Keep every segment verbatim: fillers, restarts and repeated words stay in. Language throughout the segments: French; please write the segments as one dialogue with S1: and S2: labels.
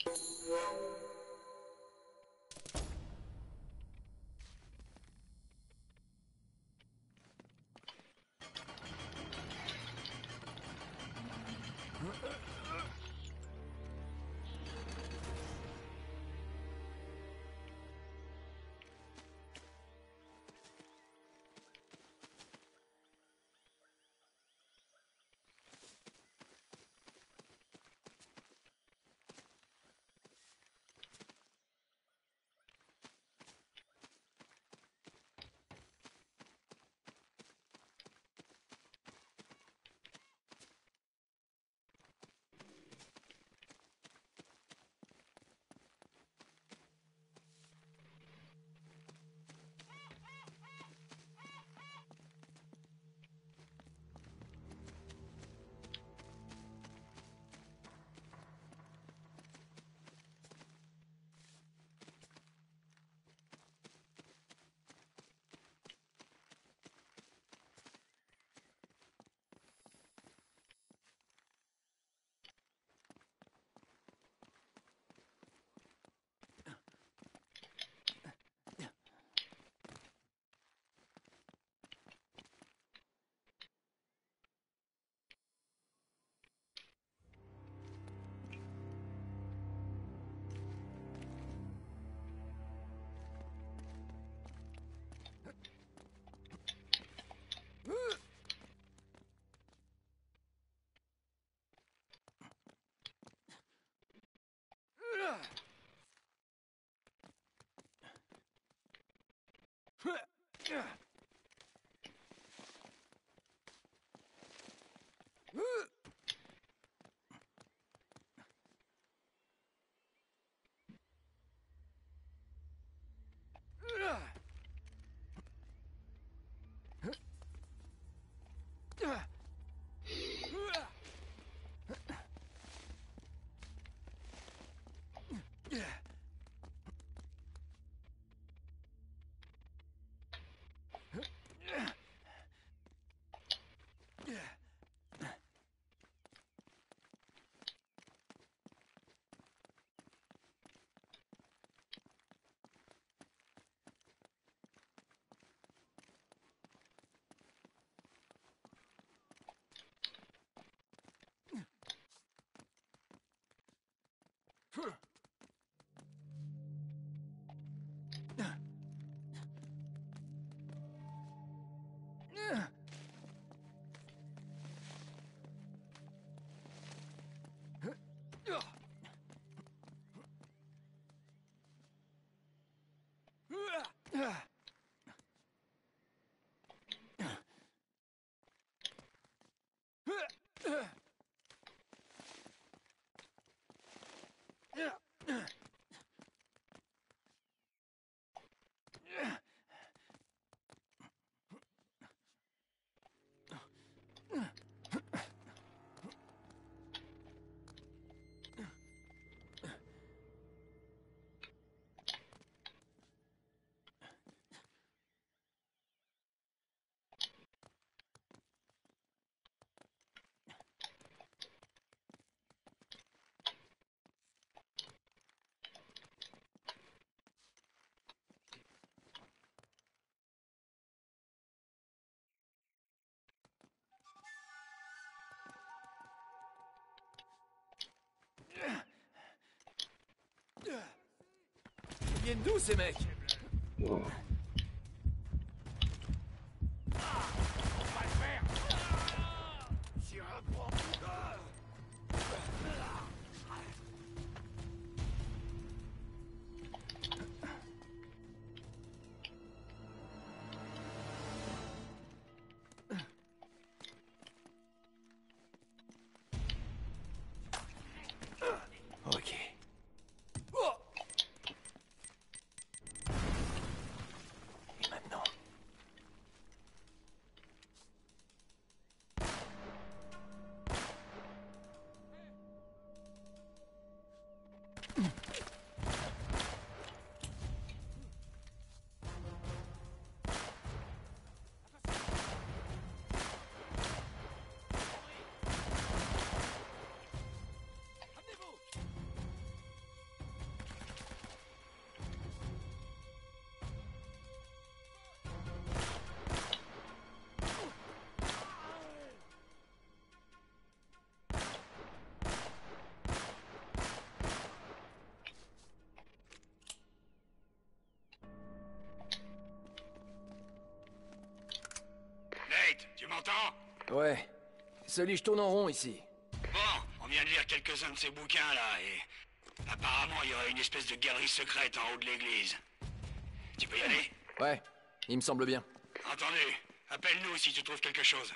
S1: Ils viennent d'où ces mecs?
S2: Oh.
S1: Ok. Ouais. Sully, je tourne en rond ici.
S2: Bon, on vient de lire quelques-uns de ces bouquins là, et... apparemment, il y aurait une espèce de galerie secrète en haut de l'église. Tu peux y aller?
S1: Ouais, il me semble bien.
S2: Entendu. Appelle-nous si tu trouves quelque chose.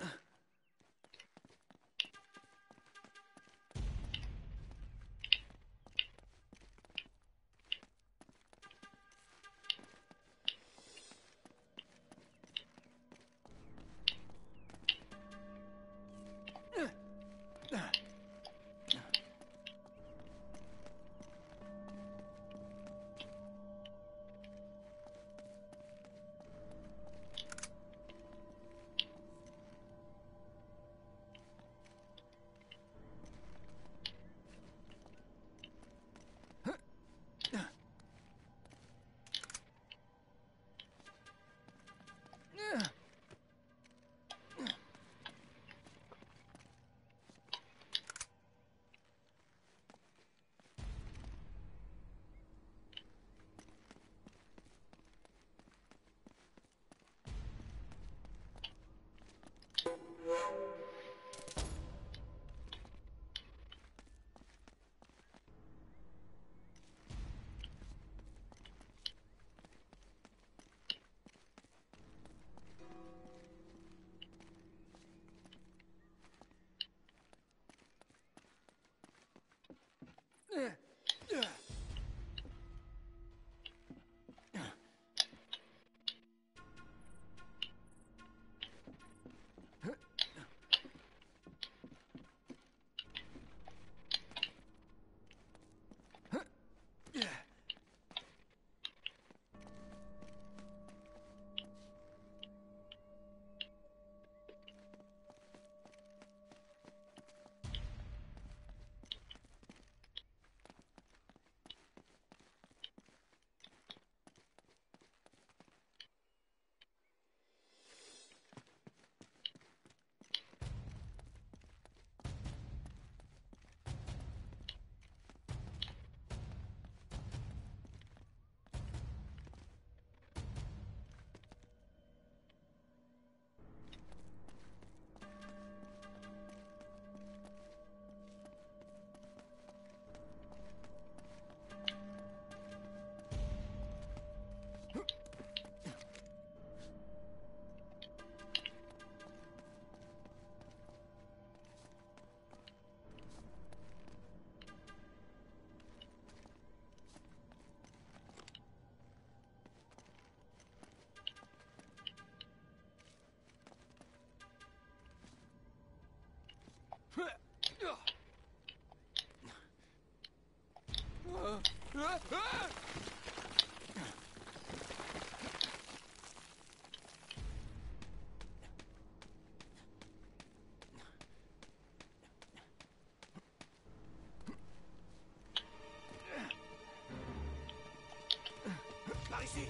S1: Par ici.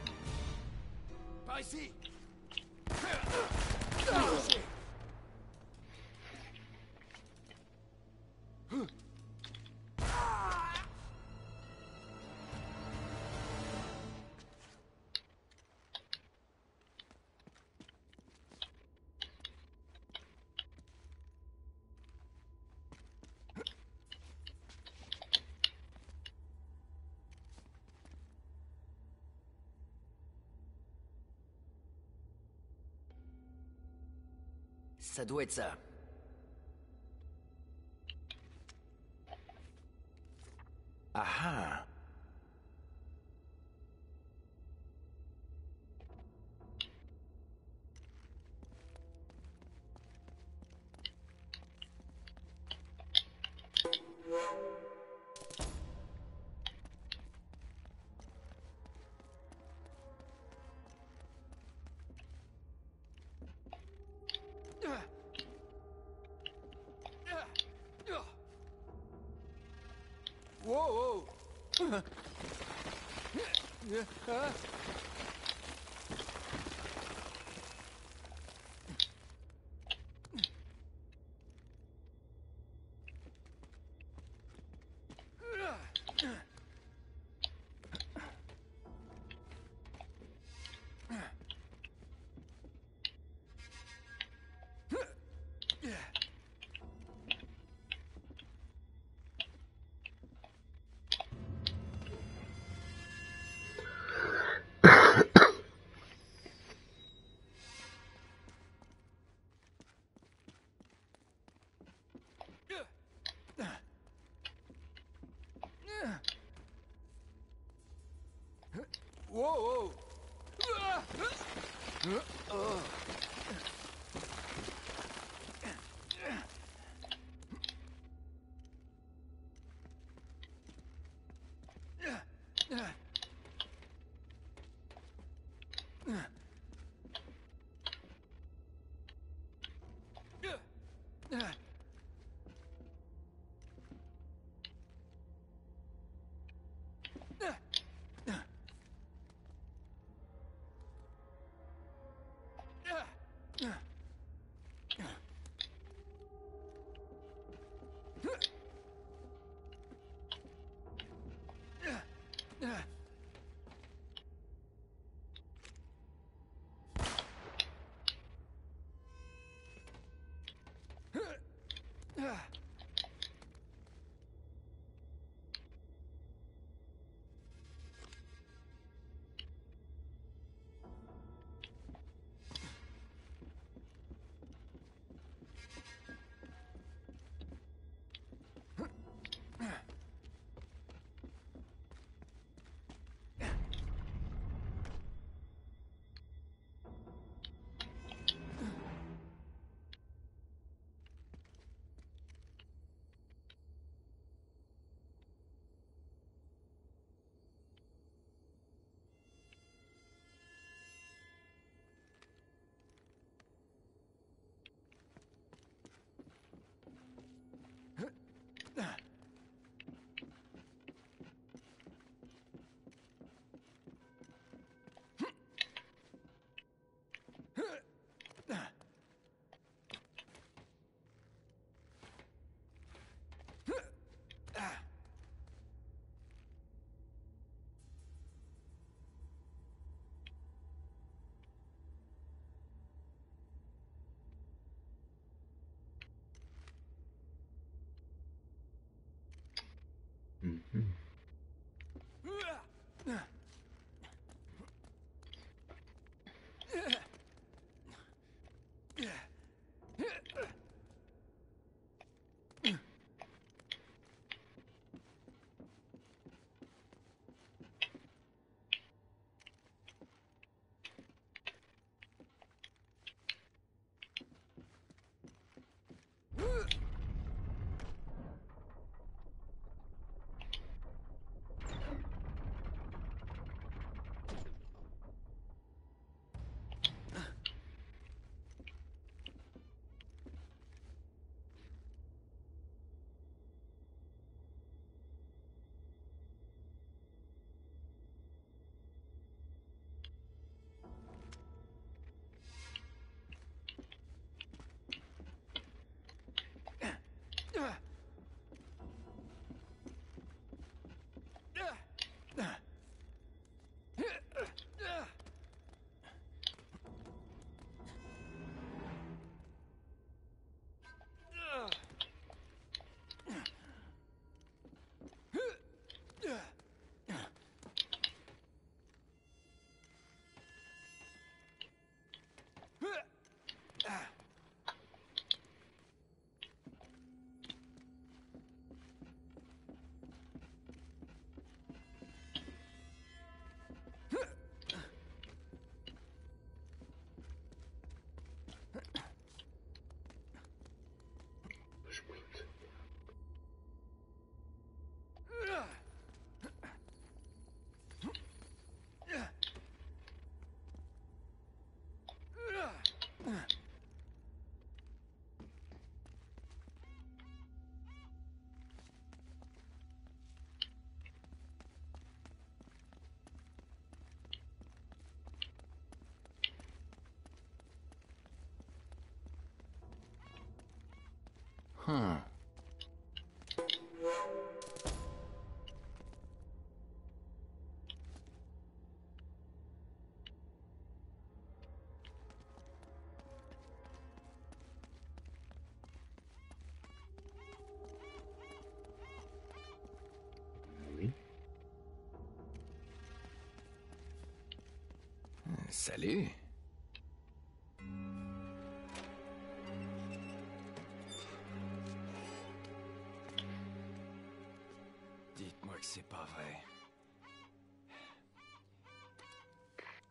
S1: Par ici. Ça doit être ça. Ah ah. Wow, wow. Wow, wow. Ah, ah. Oh.
S3: Mhm. Chouette.
S1: Huh.
S3: Oui.
S1: Salut. Dites-moi que c'est pas vrai.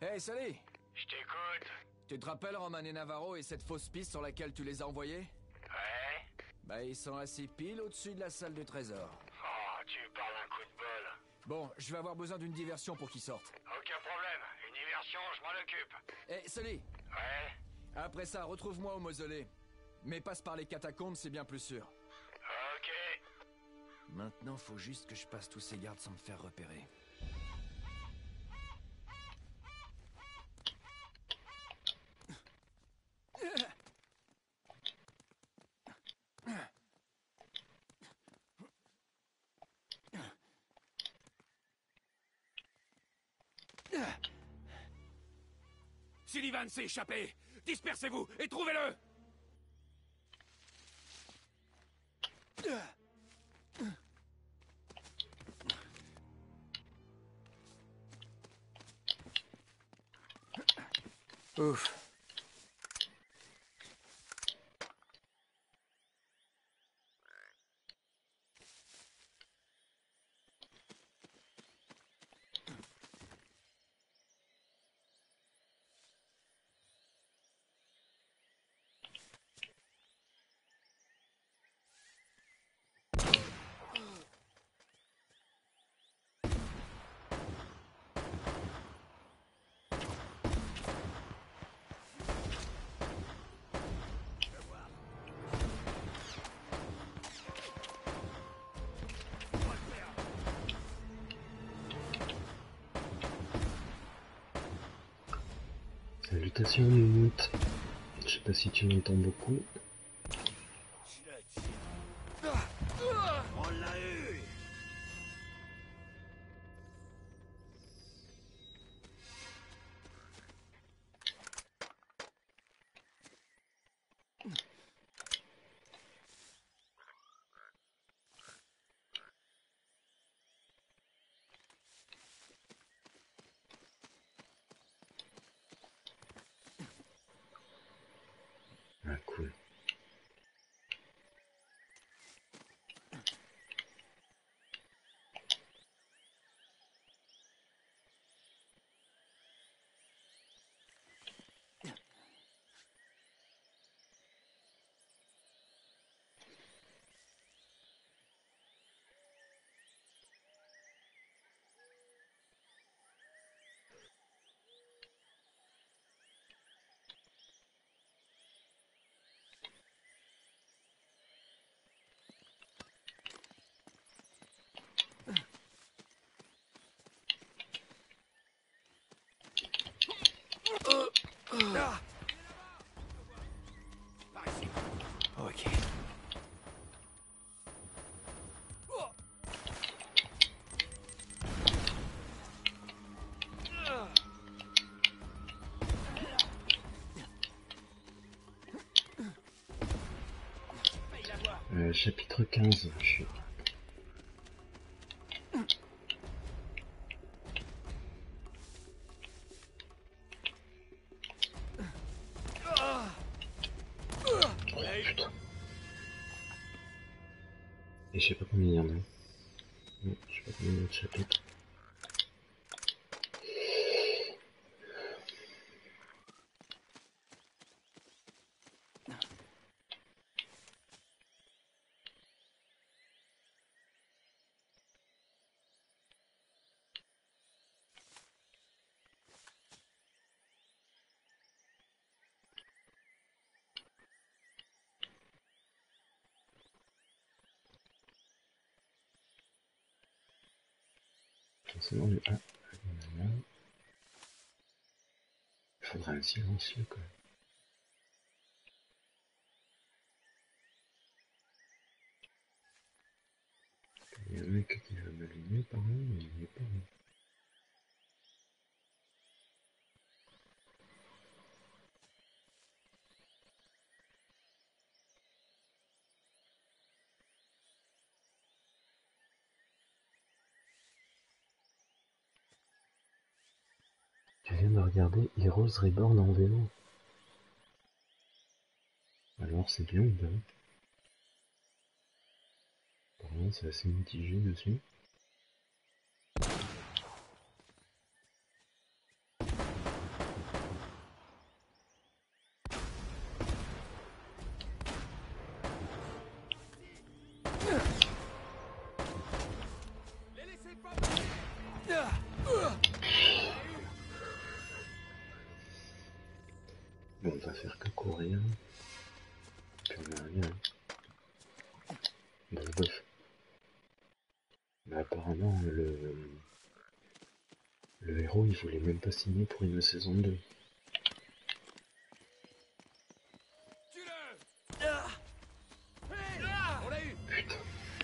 S1: Hey, salut!
S2: Je t'écoute.
S1: Tu te rappelles Roman et Navarro et cette fausse piste sur laquelle tu les as envoyés?
S2: Ouais?
S1: Bah, ils sont assis pile au-dessus de la salle de trésor.
S2: Oh, tu parles un coup de bol.
S1: Bon, je vais avoir besoin d'une diversion pour qu'ils sortent.
S2: Aucun problème. Une diversion, je m'en occupe.
S1: Hey, salut!
S2: Ouais?
S1: Après ça, retrouve-moi au mausolée. Mais passe par les catacombes, c'est bien plus sûr.
S2: Ok.
S1: Maintenant, faut juste que je passe tous ces gardes sans me faire repérer.
S4: Sullivan s'est échappé! Dispersez-vous et trouvez-le!
S1: Ouf.
S3: Salutations Moumout. Je sais pas si tu m'entends beaucoup.
S4: On l'a eu!
S3: Ah cool.
S4: Ah! Par ici.
S1: Ok.
S4: Oh! Paye la voix.
S3: Euh, chapitre quinze, je suis... Oh putain. Et je sais pas combien il y en a. Non, je sais pas combien il y a de chapitres. Forcément, le A, il y en a là. Il faudra un silencieux quand même. Il y a un mec qui va m'allumer par là, mais il n'est pas là. Tu viens de regarder Heroes Reborn en vélo. Alors c'est bien ou bien? Apparemment c'est assez mitigé dessus. Bon, on va faire que courir. Puis on a rien. Bof bof. Mais apparemment, le... le héros, il voulait même pas signer pour une saison deux.
S4: Tue-le. Ah. Hey, on l'a eu.
S3: Putain.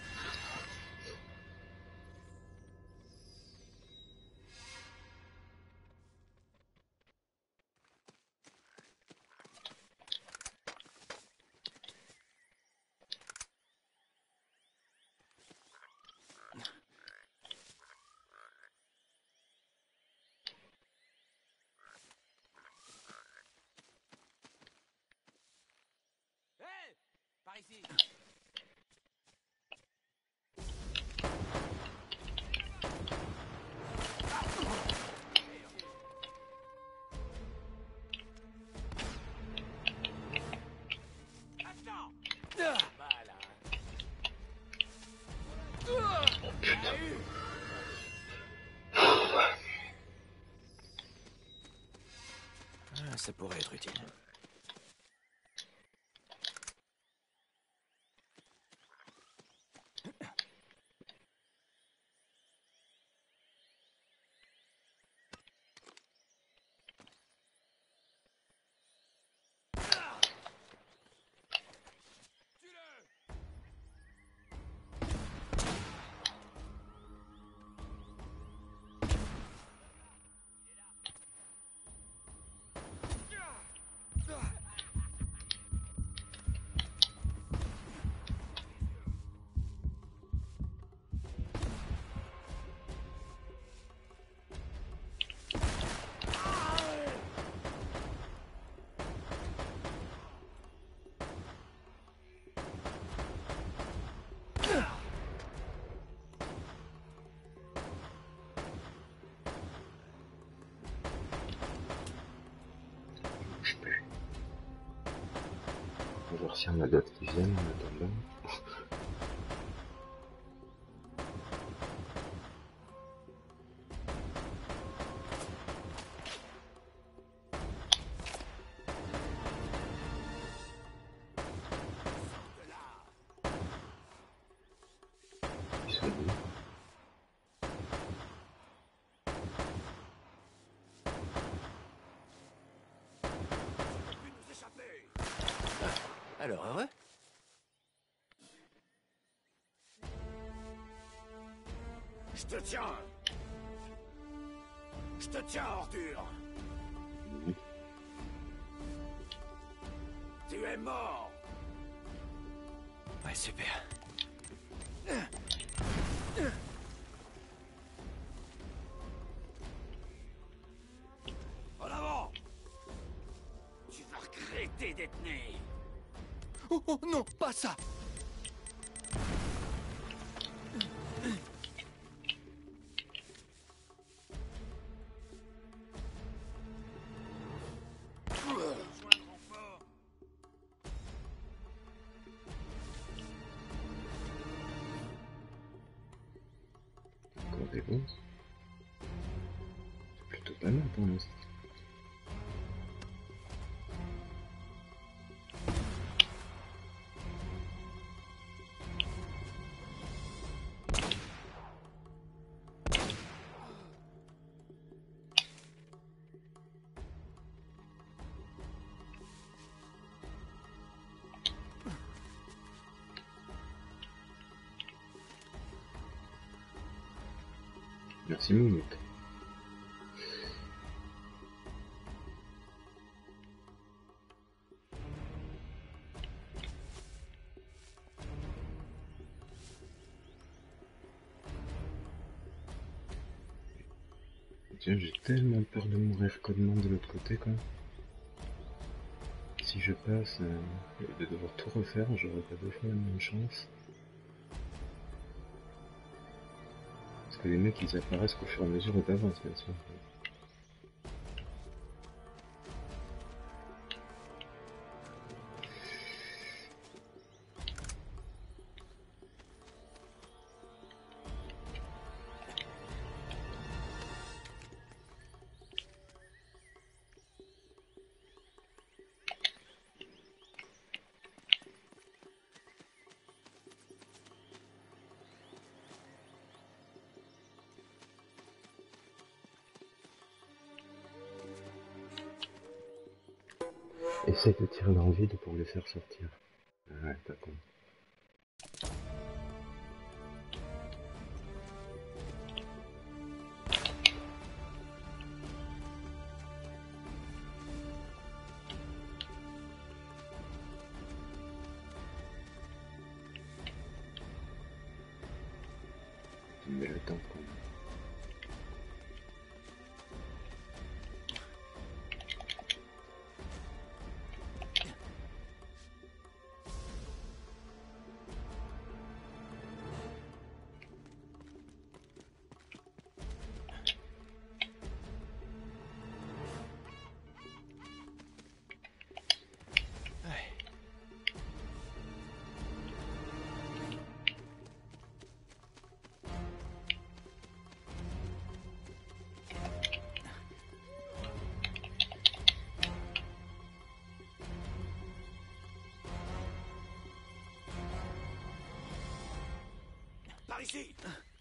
S4: Hey, par ici. Attends. Voilà.
S3: Oh putain.
S1: Ah, ça pourrait être utile.
S3: Je sais plus. On va voir si on a d'autres qui viennent en attendant. Ils sont où?
S4: Pu nous échapper.
S1: Alors, heureux?
S4: Je te tiens. Je te tiens, ordure.
S3: Oui.
S4: Tu es mort.
S1: Ouais, super.
S4: En avant. Tu vas regretter d'être né.
S1: Oh, oh non, pas ça!
S3: Encore des bons. C'est plutôt pas mal pour l'instant. Merci Moumouk. Tiens, j'ai tellement peur de mourir codement de l'autre côté, quoi. Si je passe, euh, de devoir tout refaire, j'aurai pas deux fois la même chance. Parce que les mecs, ils apparaissent qu'au fur et à mesure où t'avances, bien sûr. Essaye de tirer dans le vide pour les faire sortir. Ouais, d'accord. Mais le temps quand même.
S4: Par ici.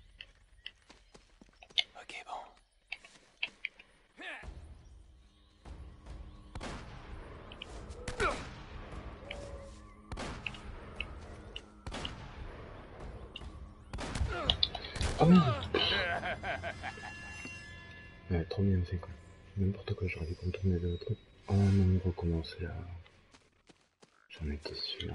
S1: Ok, bon.
S3: Oh merde. Ouais, trop bien fait quoi. N'importe quoi, j'aurais dû contourner le truc. Oh non, recommencer là. J'en étais sûr.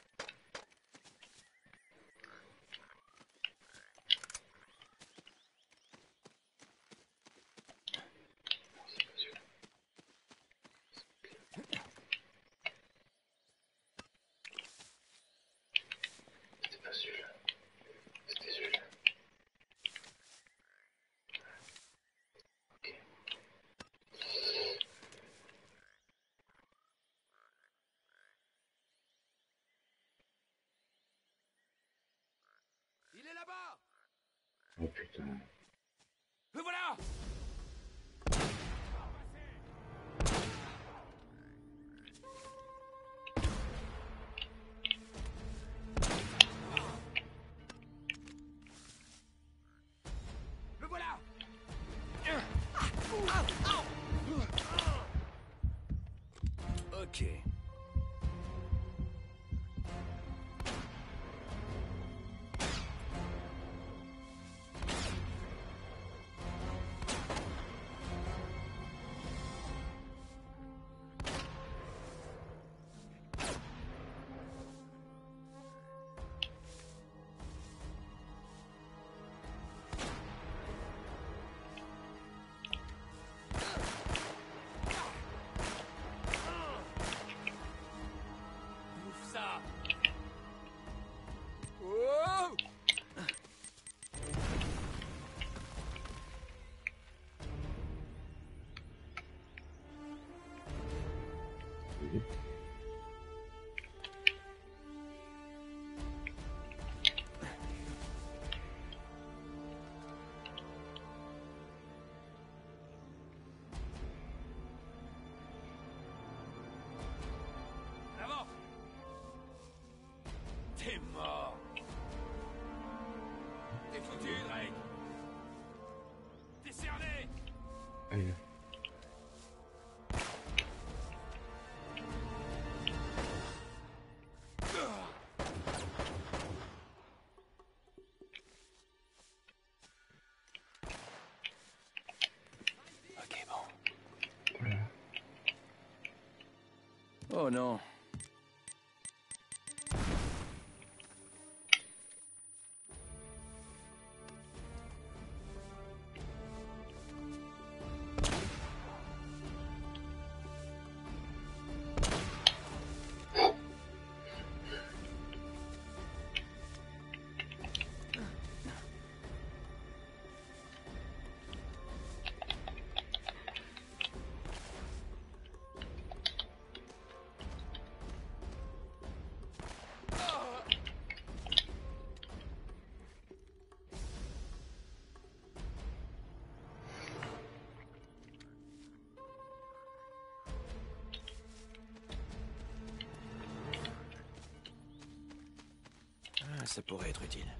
S3: C'est pas celui-là. C'était celui-là. Ok.
S4: Il est là-bas.
S3: Oh putain.
S4: Le voilà. Le voilà.
S1: Ok.
S4: Bouffe ça.
S1: Oh!
S3: Oui.
S4: En avant. T'es mort. T'es foutu, Drake. T'es cerné.
S3: Allez.
S1: Ok, bon.
S3: Voilà.
S1: Oh non. Ah, ça pourrait être utile.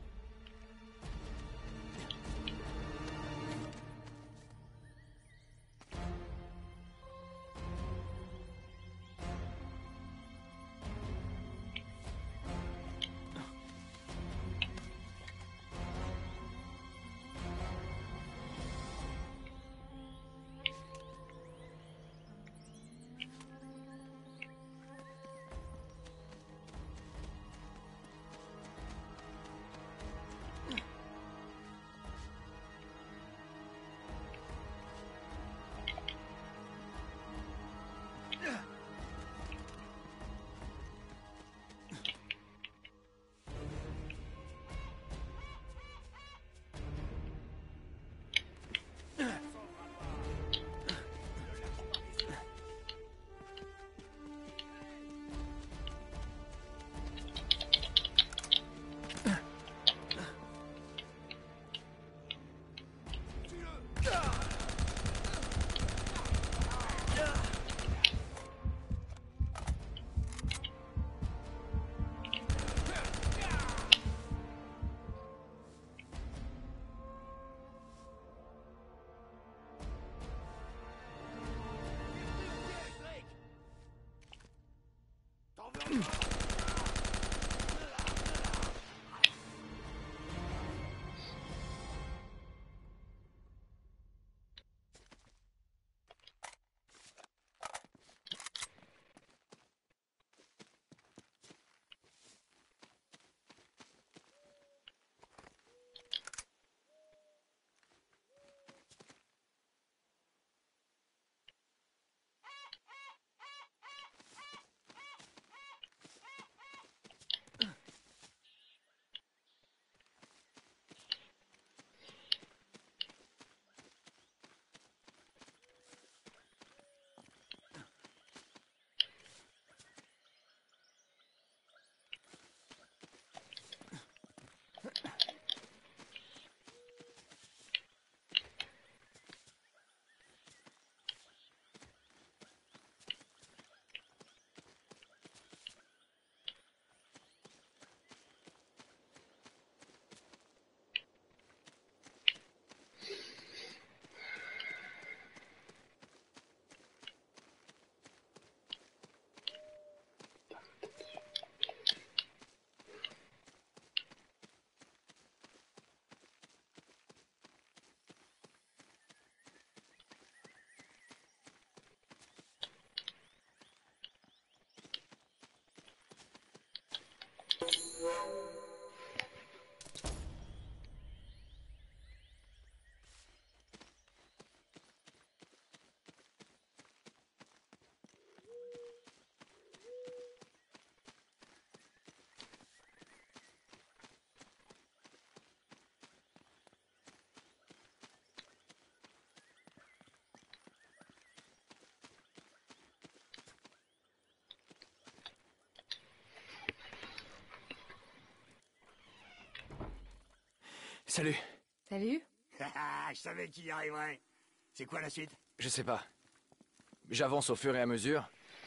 S1: Salut.
S5: Salut.
S2: Je savais qu'il y arriverait. C'est quoi la suite?
S1: Je sais pas. J'avance au fur et à mesure.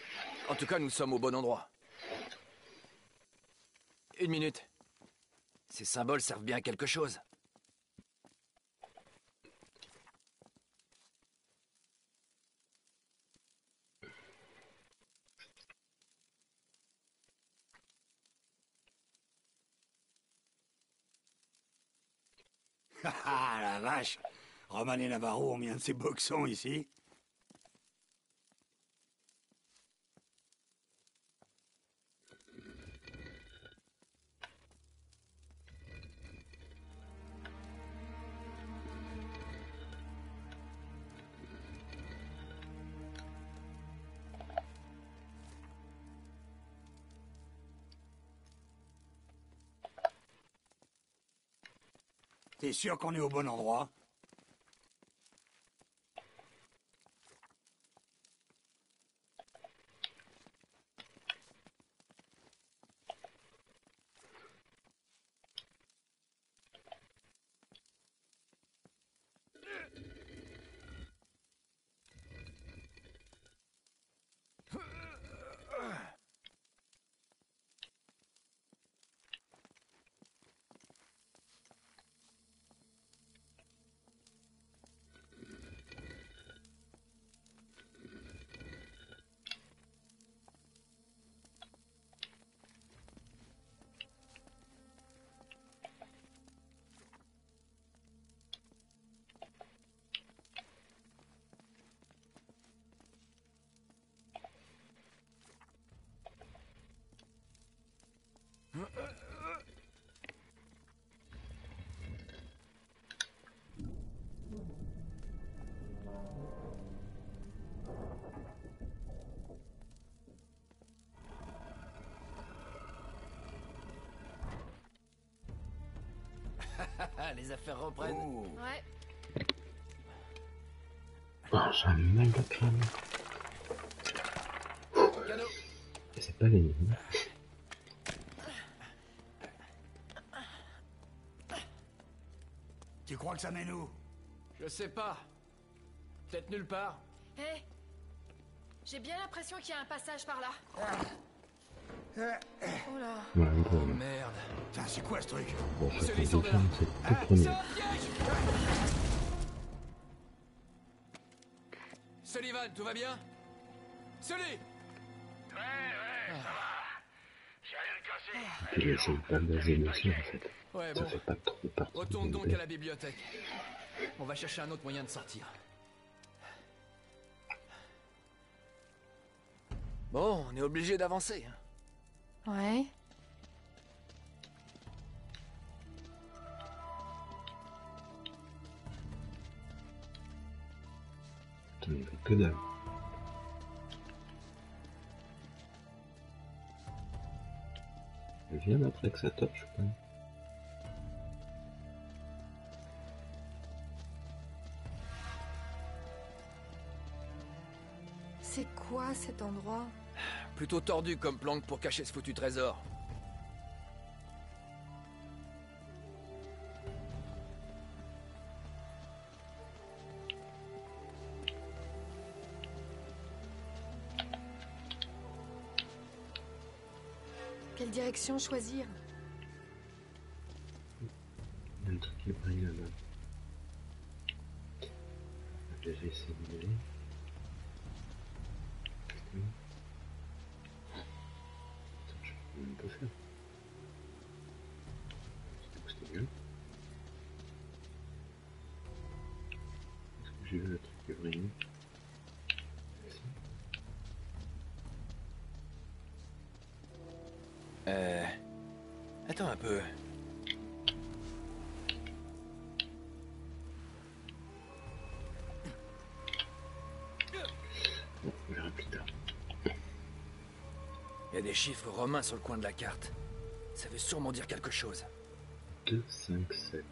S1: En tout cas, nous sommes au bon endroit. Une minute. Ces symboles servent bien à quelque chose.
S2: Ah la vache! Roman et Navarro ont mis un de ces boxons ici. T'es sûr qu'on est au bon endroit?
S1: Les affaires reprennent.
S2: Oh.
S5: Ouais.
S3: Oh, j'ai un mal de crâne.
S1: Cadeau.
S3: C'est pas l'énigme.
S2: Tu crois que ça mène où?
S1: Je sais pas. Peut-être nulle part.
S5: Hé, j'ai bien l'impression qu'il y a un passage par là. Oh là.
S3: Ouais,
S1: Oh
S3: bon.
S1: merde.
S2: Putain, c'est quoi ce truc?
S3: Bon, ça
S1: Celui
S3: fait
S1: sort
S3: deux
S1: de là.
S3: films, c'est
S1: Ah,
S3: tout premier.
S1: c'est un piège. Sullivan, tout va bien? Sully.
S2: Ouais, ouais, ça va.
S3: Tu les sens pas des émotions en fait.
S1: Ouais,
S3: Ça
S1: bon.
S3: fait pas trop partie
S1: Retourne
S3: du
S1: donc
S3: gameplay.
S1: à la bibliothèque. On va chercher un autre moyen de sortir. Bon, on est obligé d'avancer. hein.
S5: Ouais.
S3: T'en as fait que dalle. Viens après que ça torche quand même.
S5: C'est quoi cet endroit?
S1: Plutôt tordu comme planque pour cacher ce foutu trésor.
S5: Quelle direction choisir?
S3: Il y a un truc qui brille là-bas. On va déjà essayer d'y aller. Oui. Attends, je peux même pas faire. C'était bien. Est-ce que j'ai vu le truc qui brille? Ici.
S1: Euh... Attends un peu.
S3: Bon, on verra plus tard.
S1: Il y a des chiffres romains sur le coin de la carte. Ça veut sûrement dire quelque chose.
S3: deux, cinq, sept.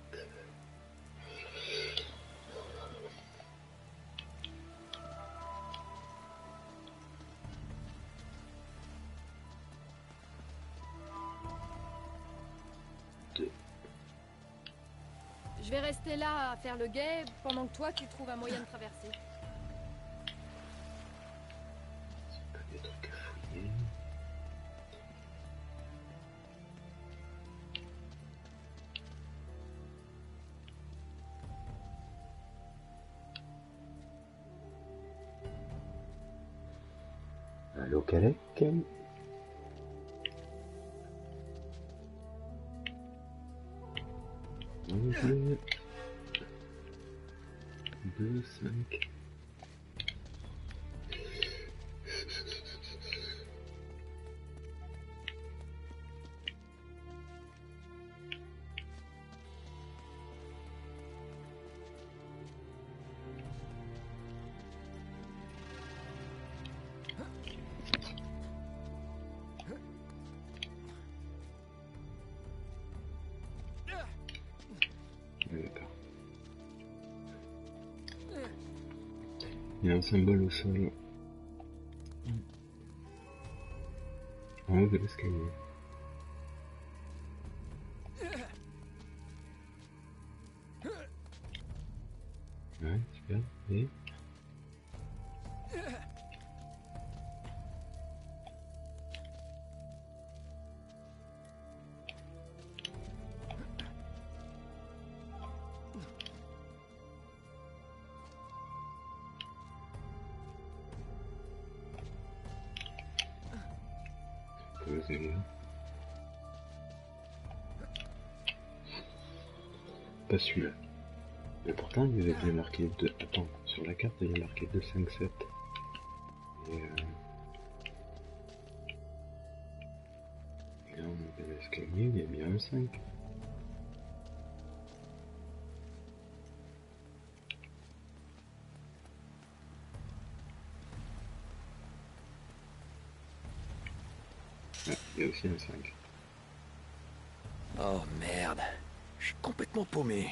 S5: Je vais rester là à faire le guet pendant que toi tu trouves un moyen de traverser.
S3: C'est pas des trucs à fouiller. Allô, Calec? Bonjour. deux, cinq. Ouais, d'accord. Il y a un symbole au sol. En haut de l'escalier. Ouais, super. Et posez là. Pas celui-là. Mais pourtant, il y avait bien marqué deux. Attends, sur la carte, il y a marqué deux, cinq, sept. Et, euh... Et là, on monte l'escalier, il y a bien un cinq. Ouais, il y a aussi un cinq.
S1: Oh merde. Je suis complètement paumé.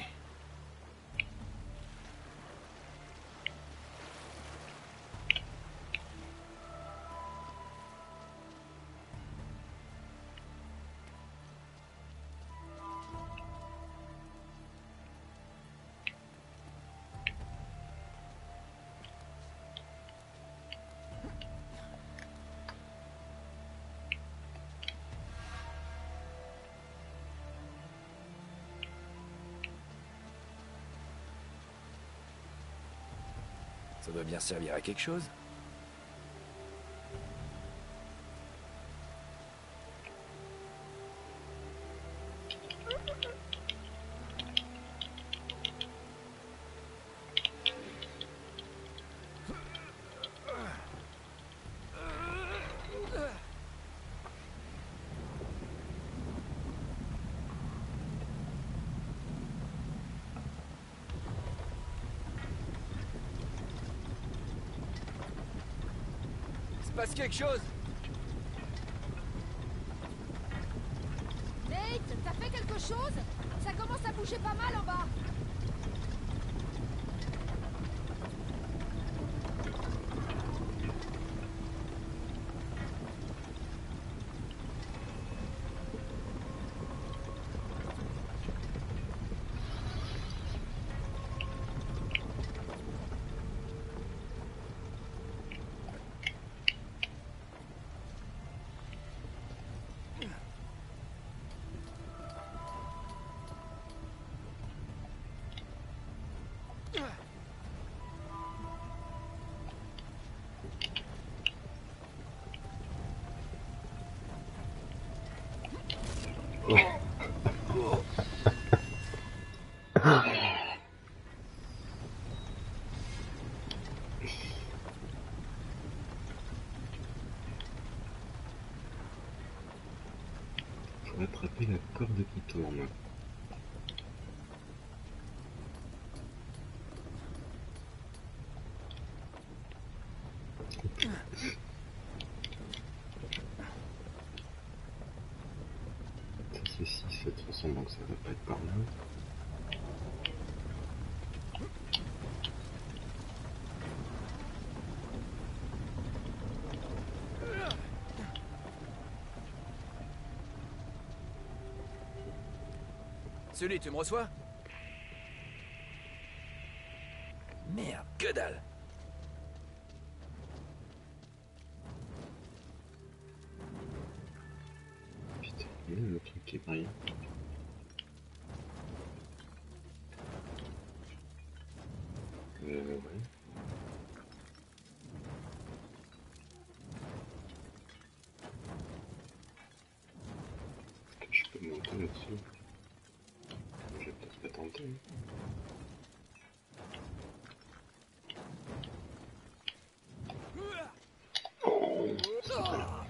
S1: Ça doit bien servir à quelque chose. passe quelque chose.
S5: Nate, t'as fait quelque chose? Ça commence à bouger pas mal en bas.
S3: Faut attraper la corde qui tourne. Ça c'est six de toute façon, donc ça va pas être par là.
S1: Sully, tu me reçois? Merde, que dalle.
S3: Putain, il y a le truc qui brille. Euh, ouais. Est-ce que je peux monter là-dessus? Je vais peut-être pas tenter. Oh, c'est pas...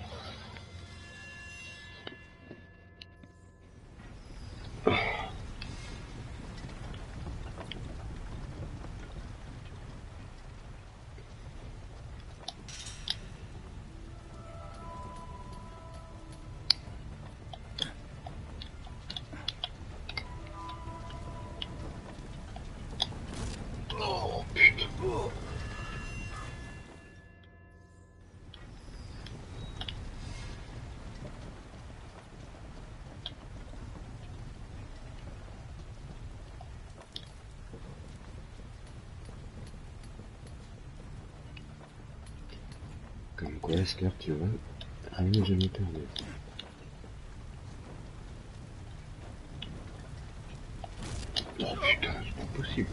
S3: Oh putain. Oh. Comme quoi, Esker, tu vois, rien n'est jamais perdu. Oh putain, c'est pas possible.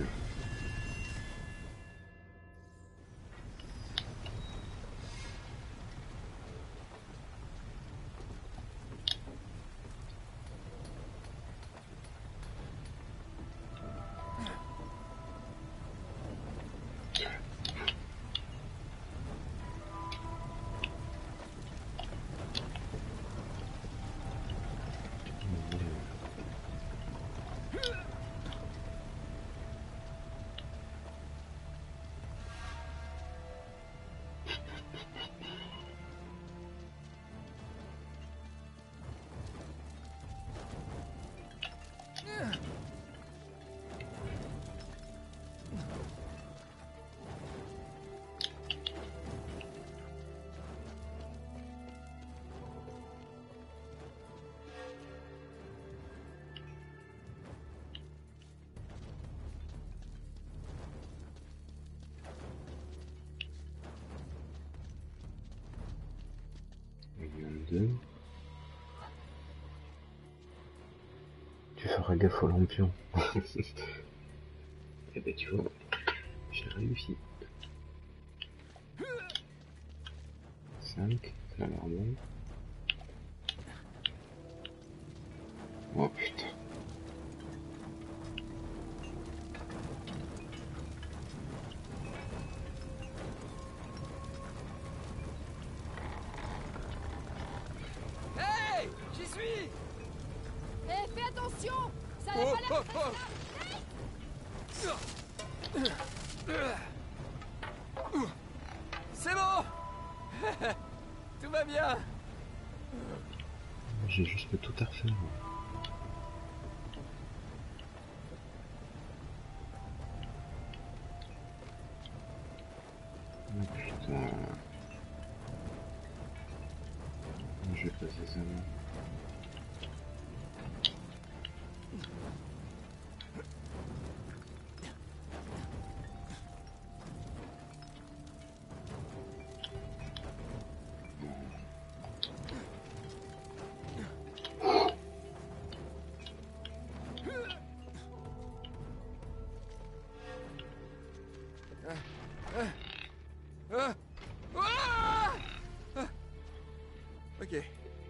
S3: Deux. Tu feras gaffe au lampion. Eh ben tu vois, j'ai réussi. cinq, ça a l'air bon. Oh putain.
S5: Ça n'a pas l'air très
S1: C'est bon. Tout va bien.
S3: J'ai juste tout à refaire. Oh putain. Je vais passer ça.
S1: Ah. Ah. Ah. Ok.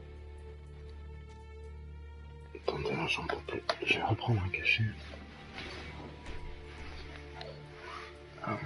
S3: Attendez, là, j'en peux plus. Je vais reprendre un cachet. Ah.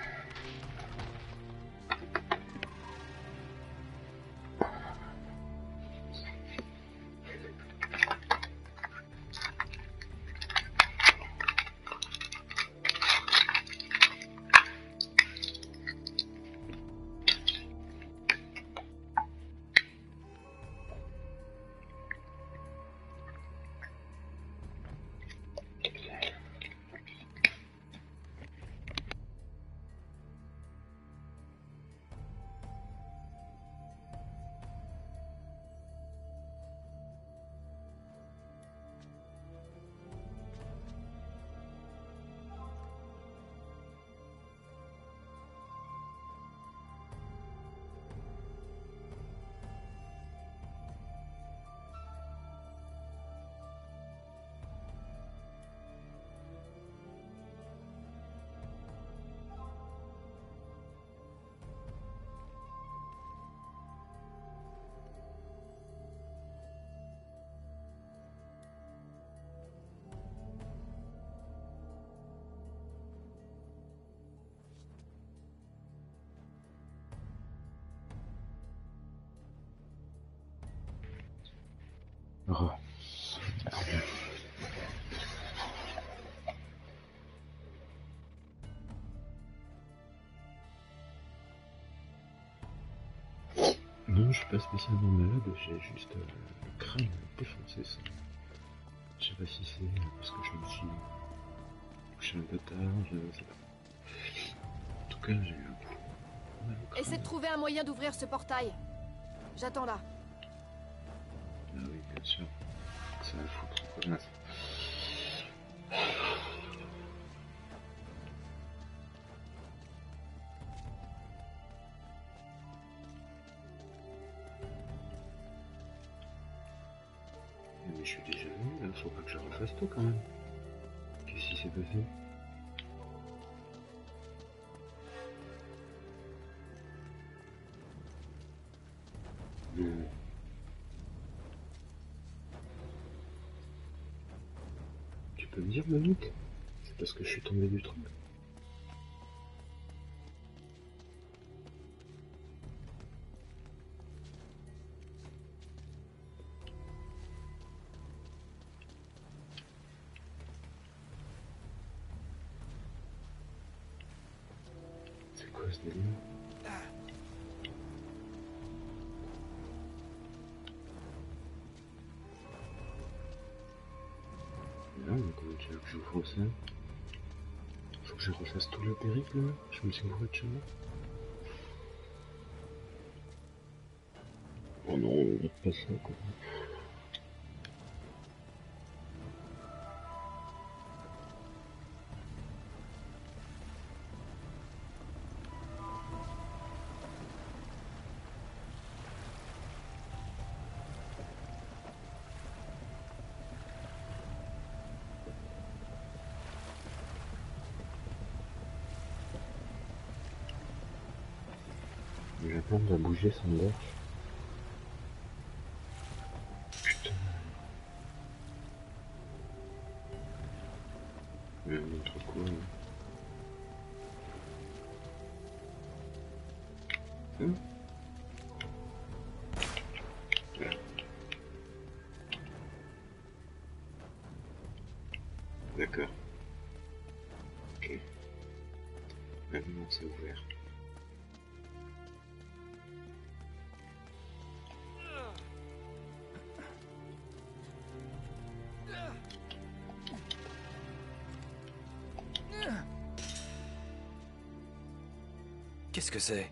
S3: Oh. Non, je suis pas spécialement malade, j'ai juste euh, le crâne défoncé. Ça. Je sais pas si c'est parce que je me suis couché un peu tard, je sais pas. En tout cas, j'ai eu un coup.
S5: Essaie de trouver un moyen d'ouvrir ce portail. J'attends là.
S3: Ah oui, bien sûr. Ça va foutre un peu mince. Mais je suis déjà venu, là, faut pas que je refasse tout quand même. Qu'est-ce qui s'est passé? Non. Tu peux me dire, Monique? C'est parce que je suis tombé du truc. C'est quoi ce délire? Non, mais comment tu veux que j'ouvre ça? Faut que je refasse tout le périple là? Je me suis gouré de chemin. Oh non, on va pas ça quoi. La plante va bouger sans dorche. Putain. Mais n'importe quoi. Hein. Hein? Ouais. D'accord. Ok. Maintenant c'est ouvert.
S1: Qu'est-ce que c'est?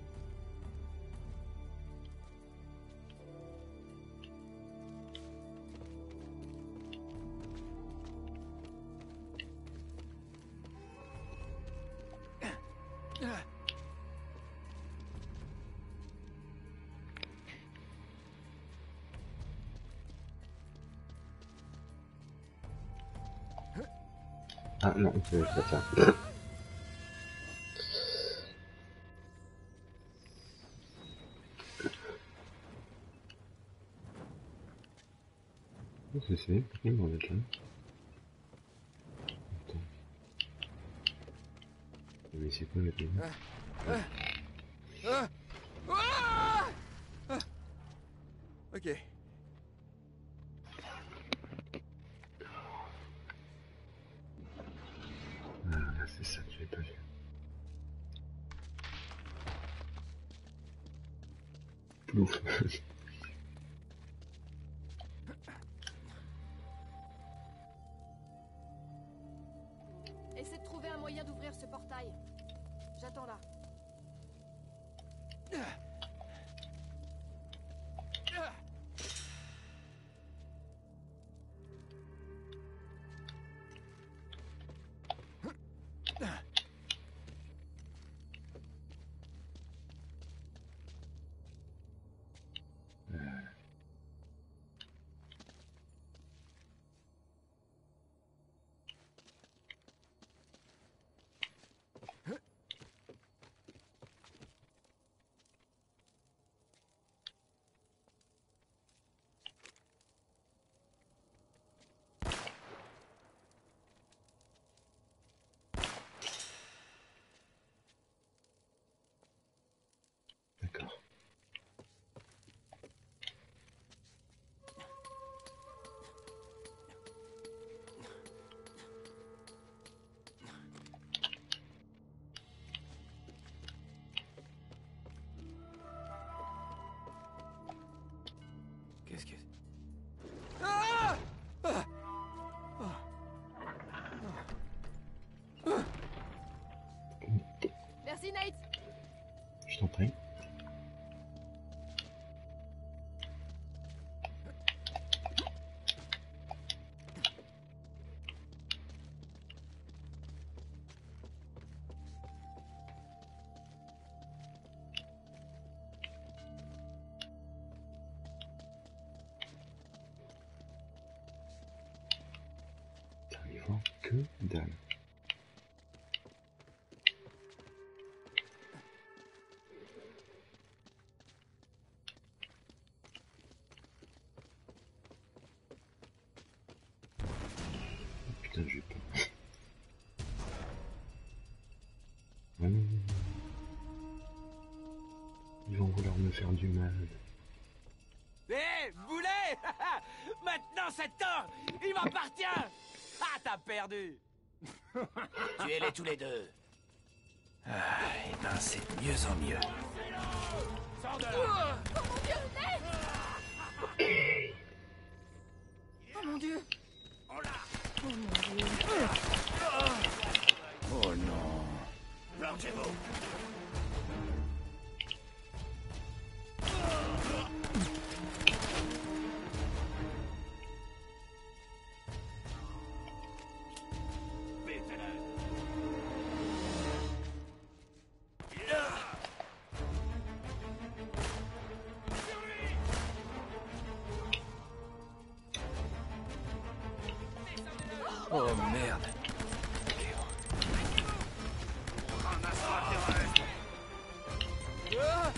S3: Ah non, c'est pas ça. Qu'est-ce que c'est? Pourquoi ils m'en mettent là? Attends. Mais c'est quoi le pays?
S1: Ah ah ah ok.
S3: Ah, c'est ça que j'avais pas vu. Plouf.
S5: Essaie de trouver un moyen d'ouvrir ce portail. J'attends là.
S3: D'accord.
S1: Qu'est-ce que... Ah ah
S5: Merci Nate.
S3: Je t'en prie. J'arrive à voir que dalle. Putain, j'ai peur. Ah non, non, non. Ils vont vouloir me faire du mal.
S4: Hé, hey, boulet. Maintenant, cet or, il m'appartient. Ah, t'as perdu. Tuez-les tous les deux.
S1: Ah, eh ben c'est de mieux en mieux.
S4: Sors de là.
S5: Oh mon Dieu, Nate. Oh mon Dieu.
S4: On l'a.
S5: Oh mon Dieu.
S1: Oh non.
S4: Plongez-vous.
S1: Oh merde. Ah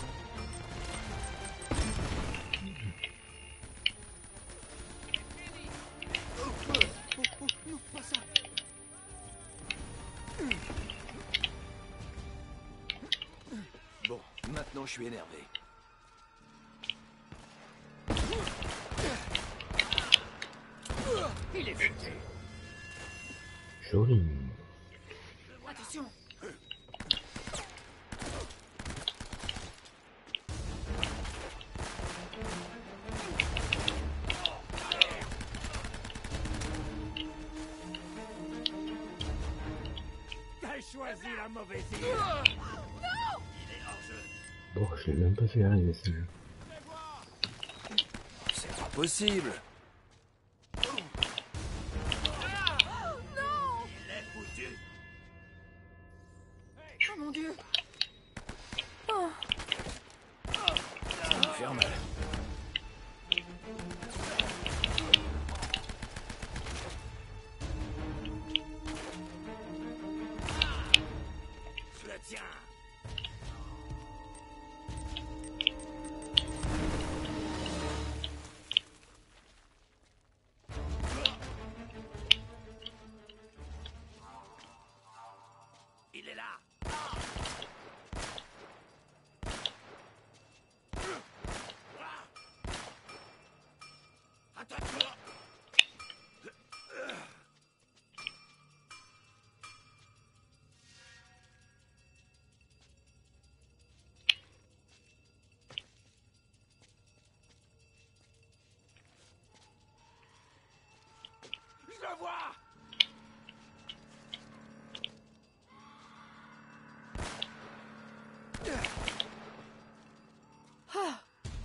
S1: Bon, maintenant je suis énervé.
S4: Il est futé.
S3: Joli.
S5: Attention.
S4: T'as choisi la mauvaise île.
S3: Oh, je l'ai même pas fait arriver, ça.
S1: C'est pas possible.
S5: Oh mon Dieu. Oh.
S1: Ça va me faire mal.
S4: Je le tiens. Il est là. Attrape-le. Je le vois.
S5: Ah.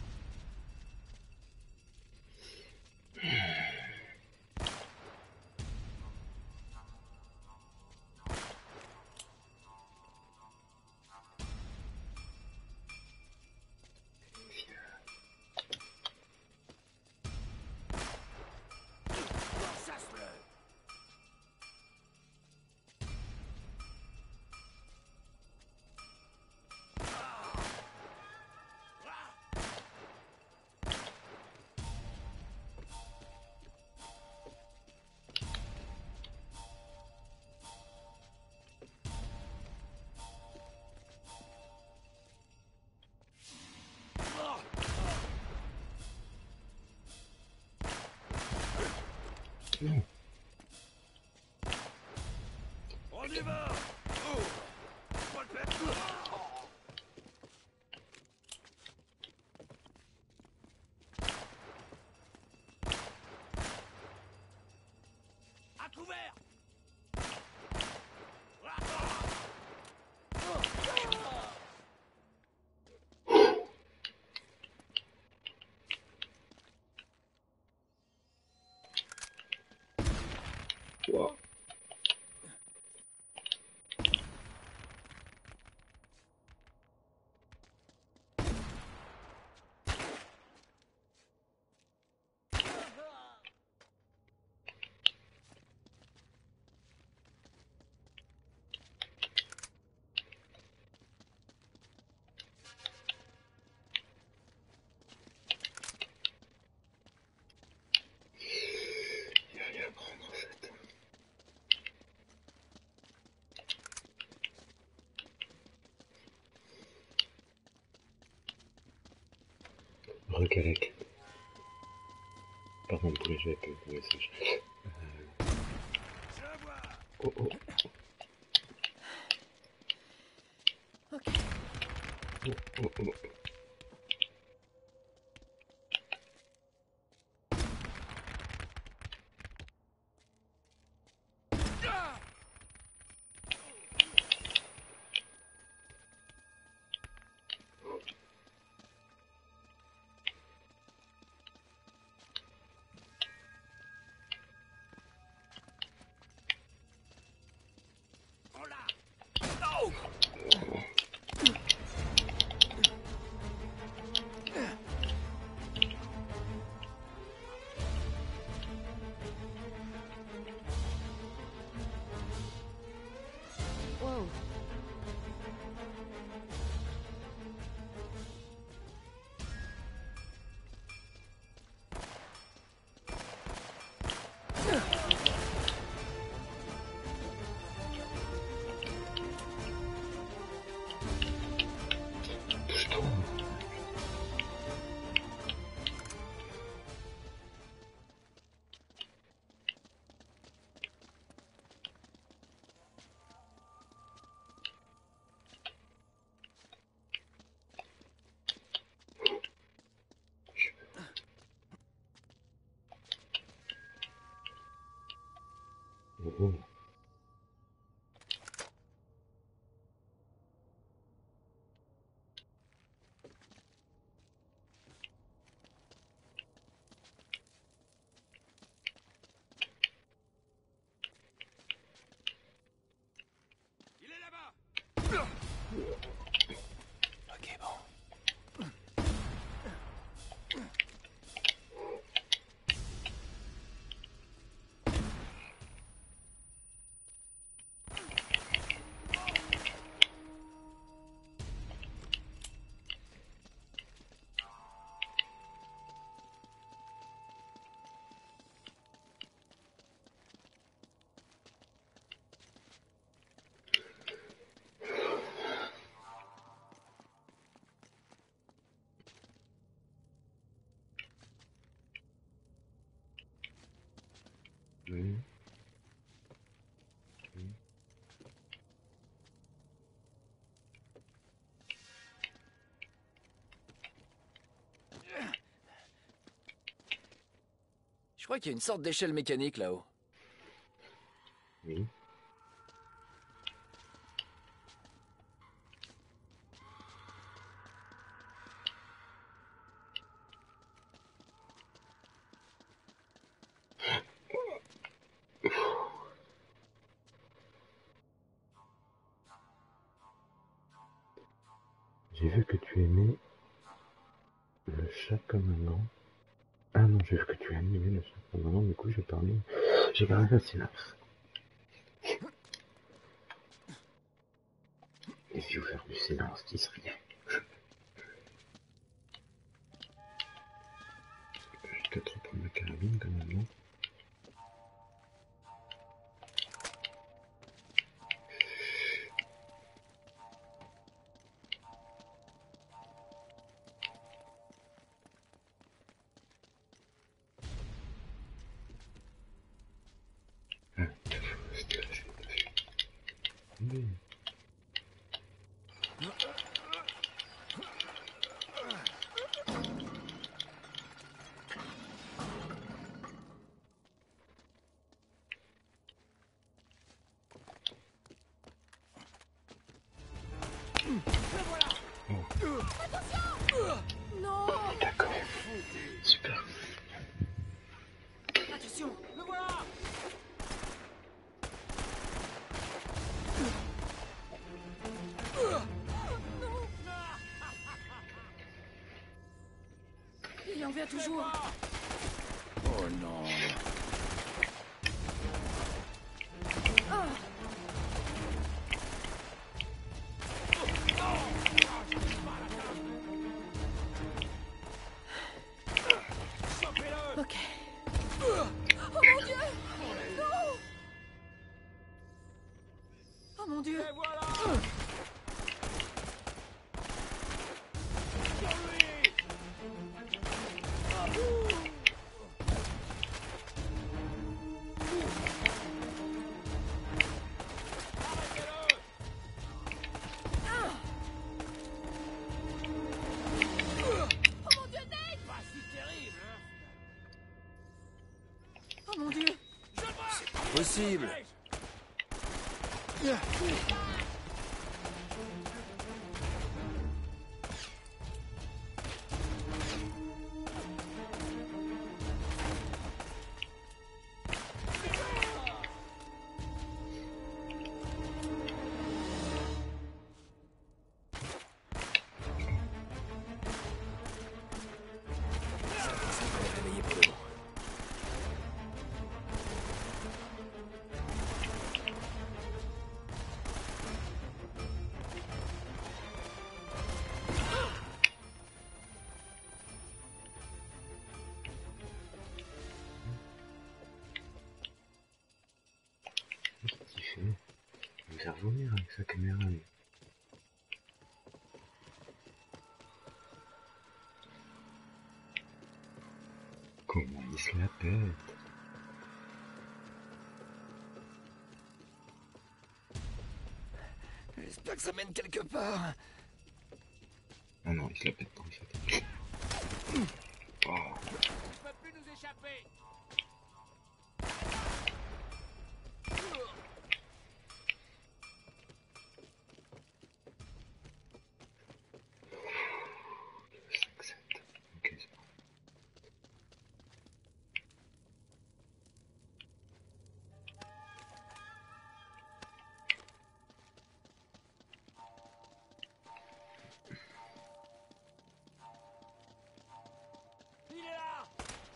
S4: Chasse-le.
S3: Non.
S4: On y va. Oh. Faut le faire. À couvert.
S3: Wow. Il y a rien à prendre en fait. Recalec. Pardon, poulet, je vais être un message. Euh... Oh oh.
S5: Ok.
S3: Oh oh oh.
S4: On l'a. Oh.
S5: Wow.
S3: Pousse-toi. Oh oh. Oui. Oui.
S1: Je crois qu'il y a une sorte d'échelle mécanique là-haut.
S3: Oui. J'ai vu que tu aimais le chat comme un gant. Ah non, j'ai vu que tu aimais le chat comme un gant, du coup j'ai parlé. J'ai parlé le silence. Et si vous faire du silence, dis rien. Je vais peut-être reprendre ma carabine quand même, non? Ah, c'était là, j'ai pas fait. Oui.
S5: Non!
S3: D'accord. Super.
S4: Attention, le voilà!
S5: Il en vient toujours.
S1: Oh non.
S5: Ah. Ok. Oh mon Dieu! Non! Oh mon Dieu!
S4: Et voilà!
S5: Oh mon Dieu!
S1: Possible. Ça va les réveiller pour le bon.
S3: Qu'est-ce qu'il fait? Il va me faire vomir avec sa caméra, lui. Comment il se la pète?
S1: J'espère que ça mène quelque part.
S3: Ah non, il se la pète pas en fait. Oh.
S4: On peut plus nous échapper!
S3: cinq sept. Ok, c'est bon.
S4: Il est là!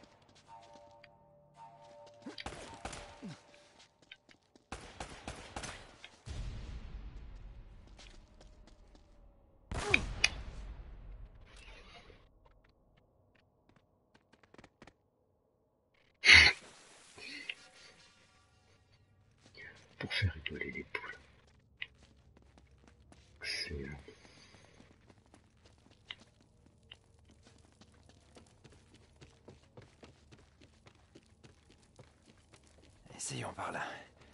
S3: Pour faire rigoler les poules. C'est... euh,
S1: Essayons par là.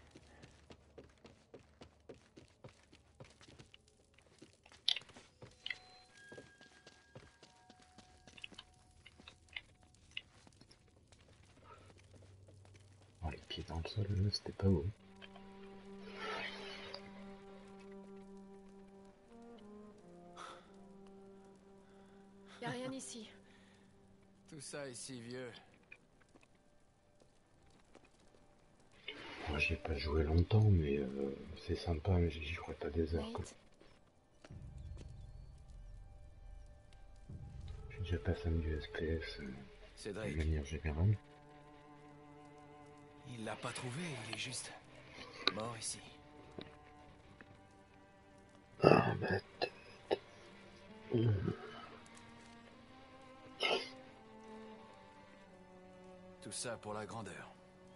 S3: Oh, les pieds dans le sol, là, c'était pas beau.
S5: Y a rien ici.
S1: Tout ça est si vieux.
S3: Moi, j'ai pas joué longtemps, mais euh, c'est sympa, mais j'y jouerai pas des heures, quoi.
S5: Nate,
S3: J'ai déjà passé du S P S euh, de
S1: Cédric,
S3: manière générale.
S1: il l'a pas trouvé, il est juste mort ici.
S3: Ah, bête. Mmh.
S1: Tout ça pour la grandeur.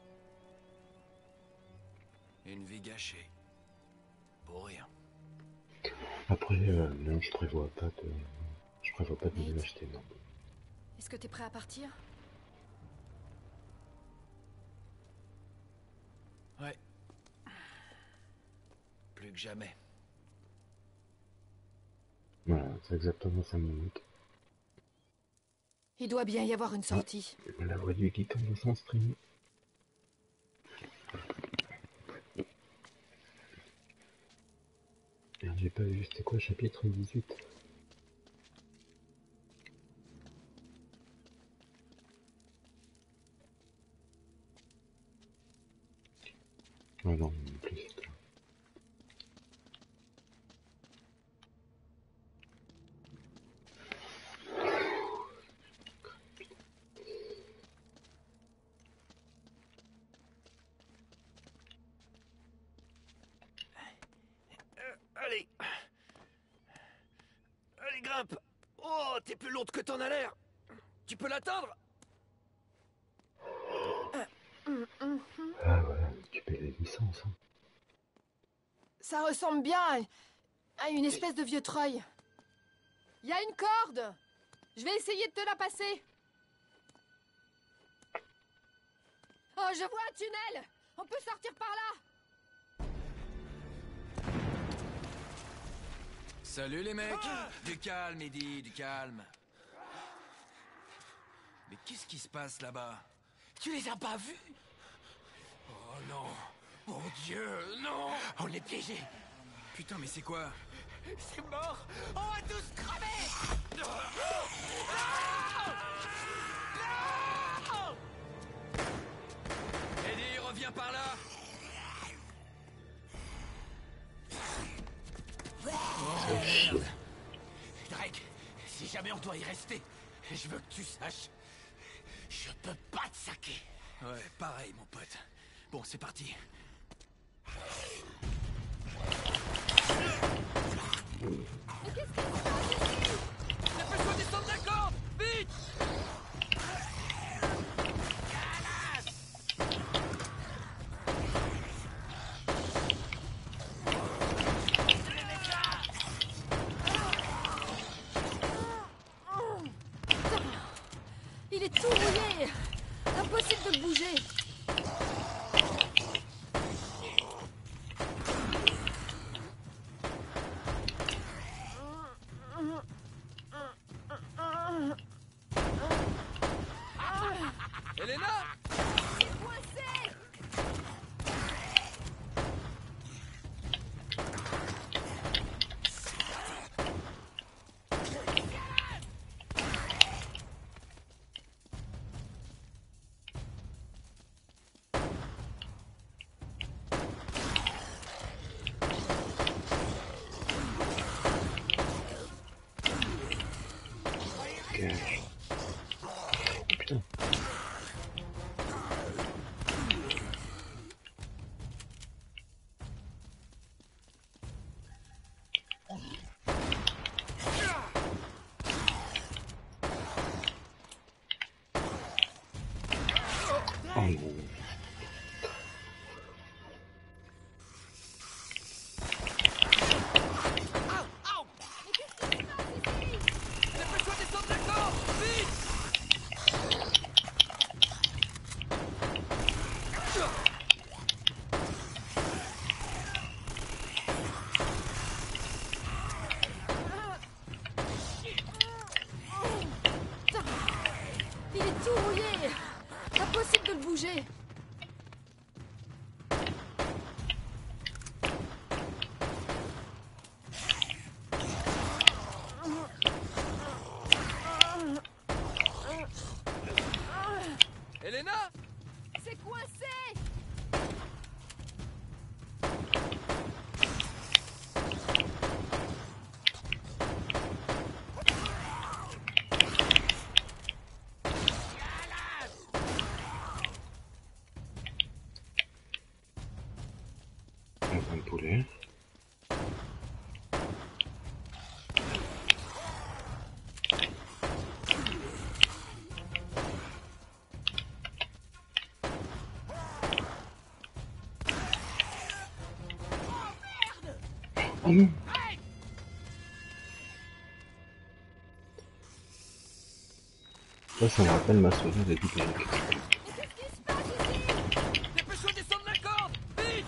S1: Une vie gâchée. Pour rien.
S3: Après, euh, non, je prévois pas de... Je prévois pas de me l'acheter, non.
S5: est-ce que t'es prêt à partir?
S1: Ouais. Plus que jamais.
S3: Voilà, c'est exactement cinq minutes.
S5: Il doit bien y avoir une sortie.
S3: La voix du geek en son stream. Merde, j'ai pas vu, c'était quoi, chapitre dix-huit? Oh non, non plus, c'est clair.
S1: Allez. Allez, grimpe. Oh, t'es plus lourde que t'en as l'air. Tu peux l'atteindre?
S3: Ah voilà, tu payes la licence, hein.
S5: Ça ressemble bien à, à une espèce de vieux treuil. Il y a une corde. Je vais essayer de te la passer. Oh, je vois un tunnel. On peut sortir par là.
S1: Salut les mecs. Du calme, Eddie, du calme. Mais qu'est-ce qui se passe là-bas?
S4: Tu les as pas vus? Oh non! Mon Dieu, non! On est piégés!
S1: Putain, mais c'est quoi?
S4: C'est mort! On va tous crever! Non! Non!
S1: Eddie, reviens par là.
S3: C'est chiant.
S4: Drake, si jamais on doit y rester, je veux que tu saches, je peux pas te saquer.
S1: Ouais, pareil, mon pote. Bon, c'est parti. Dépêche-toi, descendre la corde! Vite!
S5: Il est tout rouillé. Impossible de le bouger.
S1: Elena!
S5: Coincé.
S3: Gage. Putain. Oh non.
S1: Dépêche-toi, descendre la corde! Vite!
S5: est tout rouillé. Impossible de le bouger.
S1: Elena?
S5: C'est coincé.
S3: Un pain de poulet. Oh non! Ça, ça me rappelle ma soirée avec du Derek.
S5: Qu'est-ce qui se passe ici?
S1: Dépêche-toi de descendre la corde! Vite!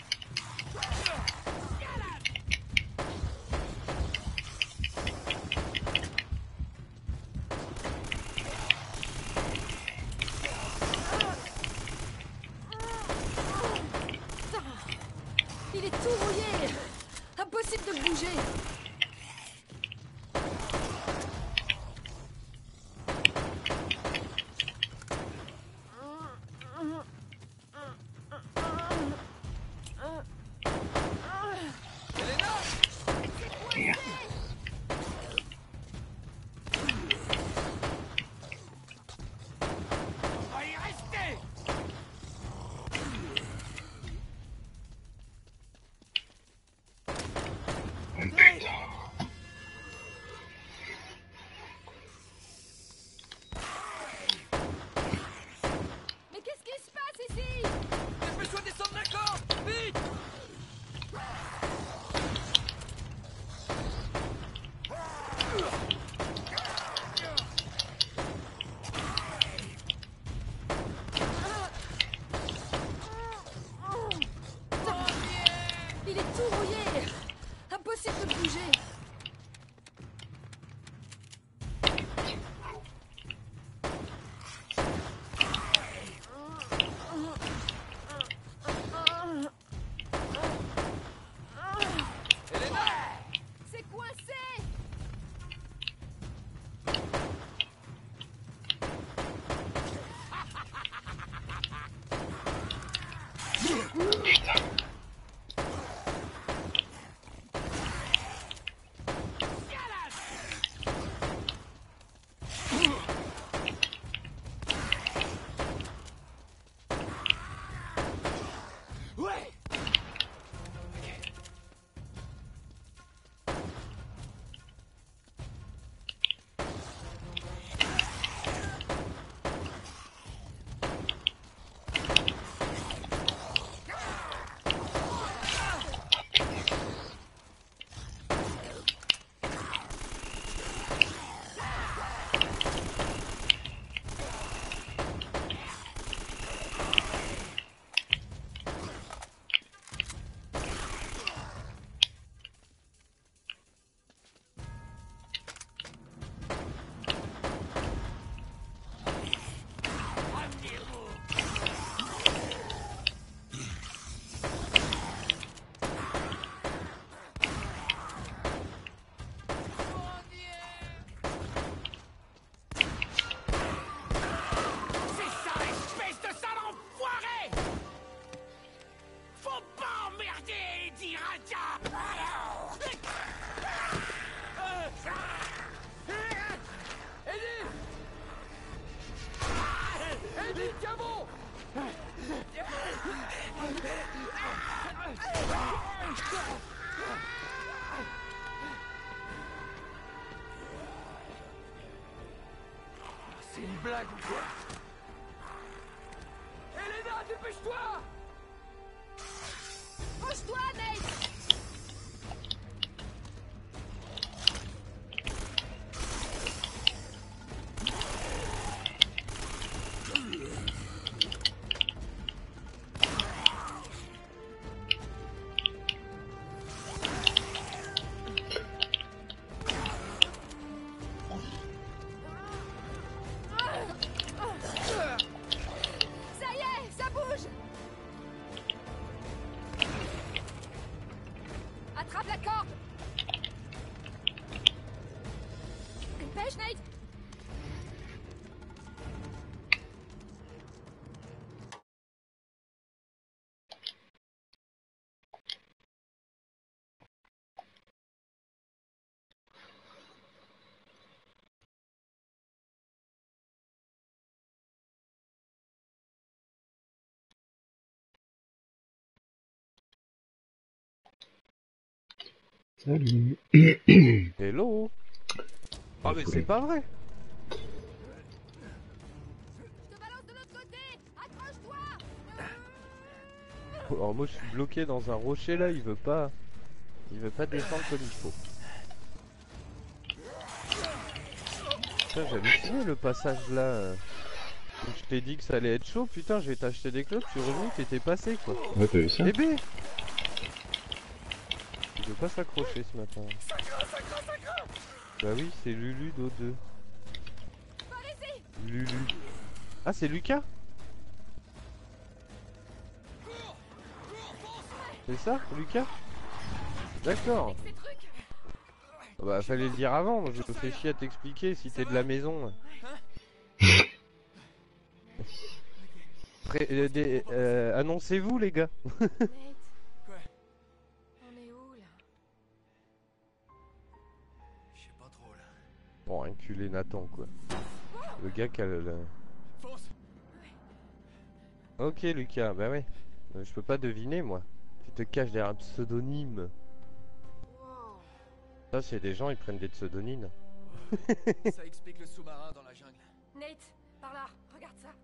S5: Il est tout rouillé. Impossible de le bouger.
S1: Elena?
S4: On va y rester.
S3: Oh putain!
S5: Mais qu'est-ce qui se passe ici?
S1: Dépêche-toi de descendre la corde! Vite!
S5: Il est tout rouillé. Impossible de le bouger.
S1: Elena?
S5: C'est coincé.
S4: Ouais. C'est ça, espèce de sale enfoiré! Faut pas emmerder, dit Raja!
S1: Eddie! Eddie, tiens bon!
S4: C'est une blague ou quoi?
S1: Elena, dépêche-toi!
S5: Bouge-toi, Nate. Ah!
S3: Salut.
S6: Hello. Ah mais c'est pas vrai.
S5: Je te balance de l'autre côté. Accroche-toi.
S6: Alors moi je suis bloqué dans un rocher là, il veut pas... Il veut pas descendre comme il faut. Putain, j'ai halluciné le passage là. euh. Je t'ai dit que ça allait être chaud, putain, je vais t'acheter des clopes, tu es revenu, t'étais passé quoi.
S3: Ouais, t'as vu ça?
S6: Bébé! Il veut pas s'accrocher ce matin. Bah oui, c'est Lulu d'O deux. Lulu. Ah, c'est Lucas? C'est ça, Lucas? D'accord. Ah bah fallait le dire avant, moi je me fais chier à t'expliquer si t'es de la maison. Pré- euh, des- euh, Annoncez-vous les gars.
S5: Nate. On est où là?
S1: Je sais pas trop là.
S6: Bon, enculé Nathan quoi. Le gars qui a le... le-
S1: Fonce.
S6: Ok Lucas, bah ouais. Euh, Je peux pas deviner moi. Tu te caches derrière un pseudonyme.
S5: Wow.
S6: Ça c'est des gens, ils prennent des pseudonymes.
S1: Ça explique le sous-marin dans la jungle.
S5: Nate, par là, regarde ça.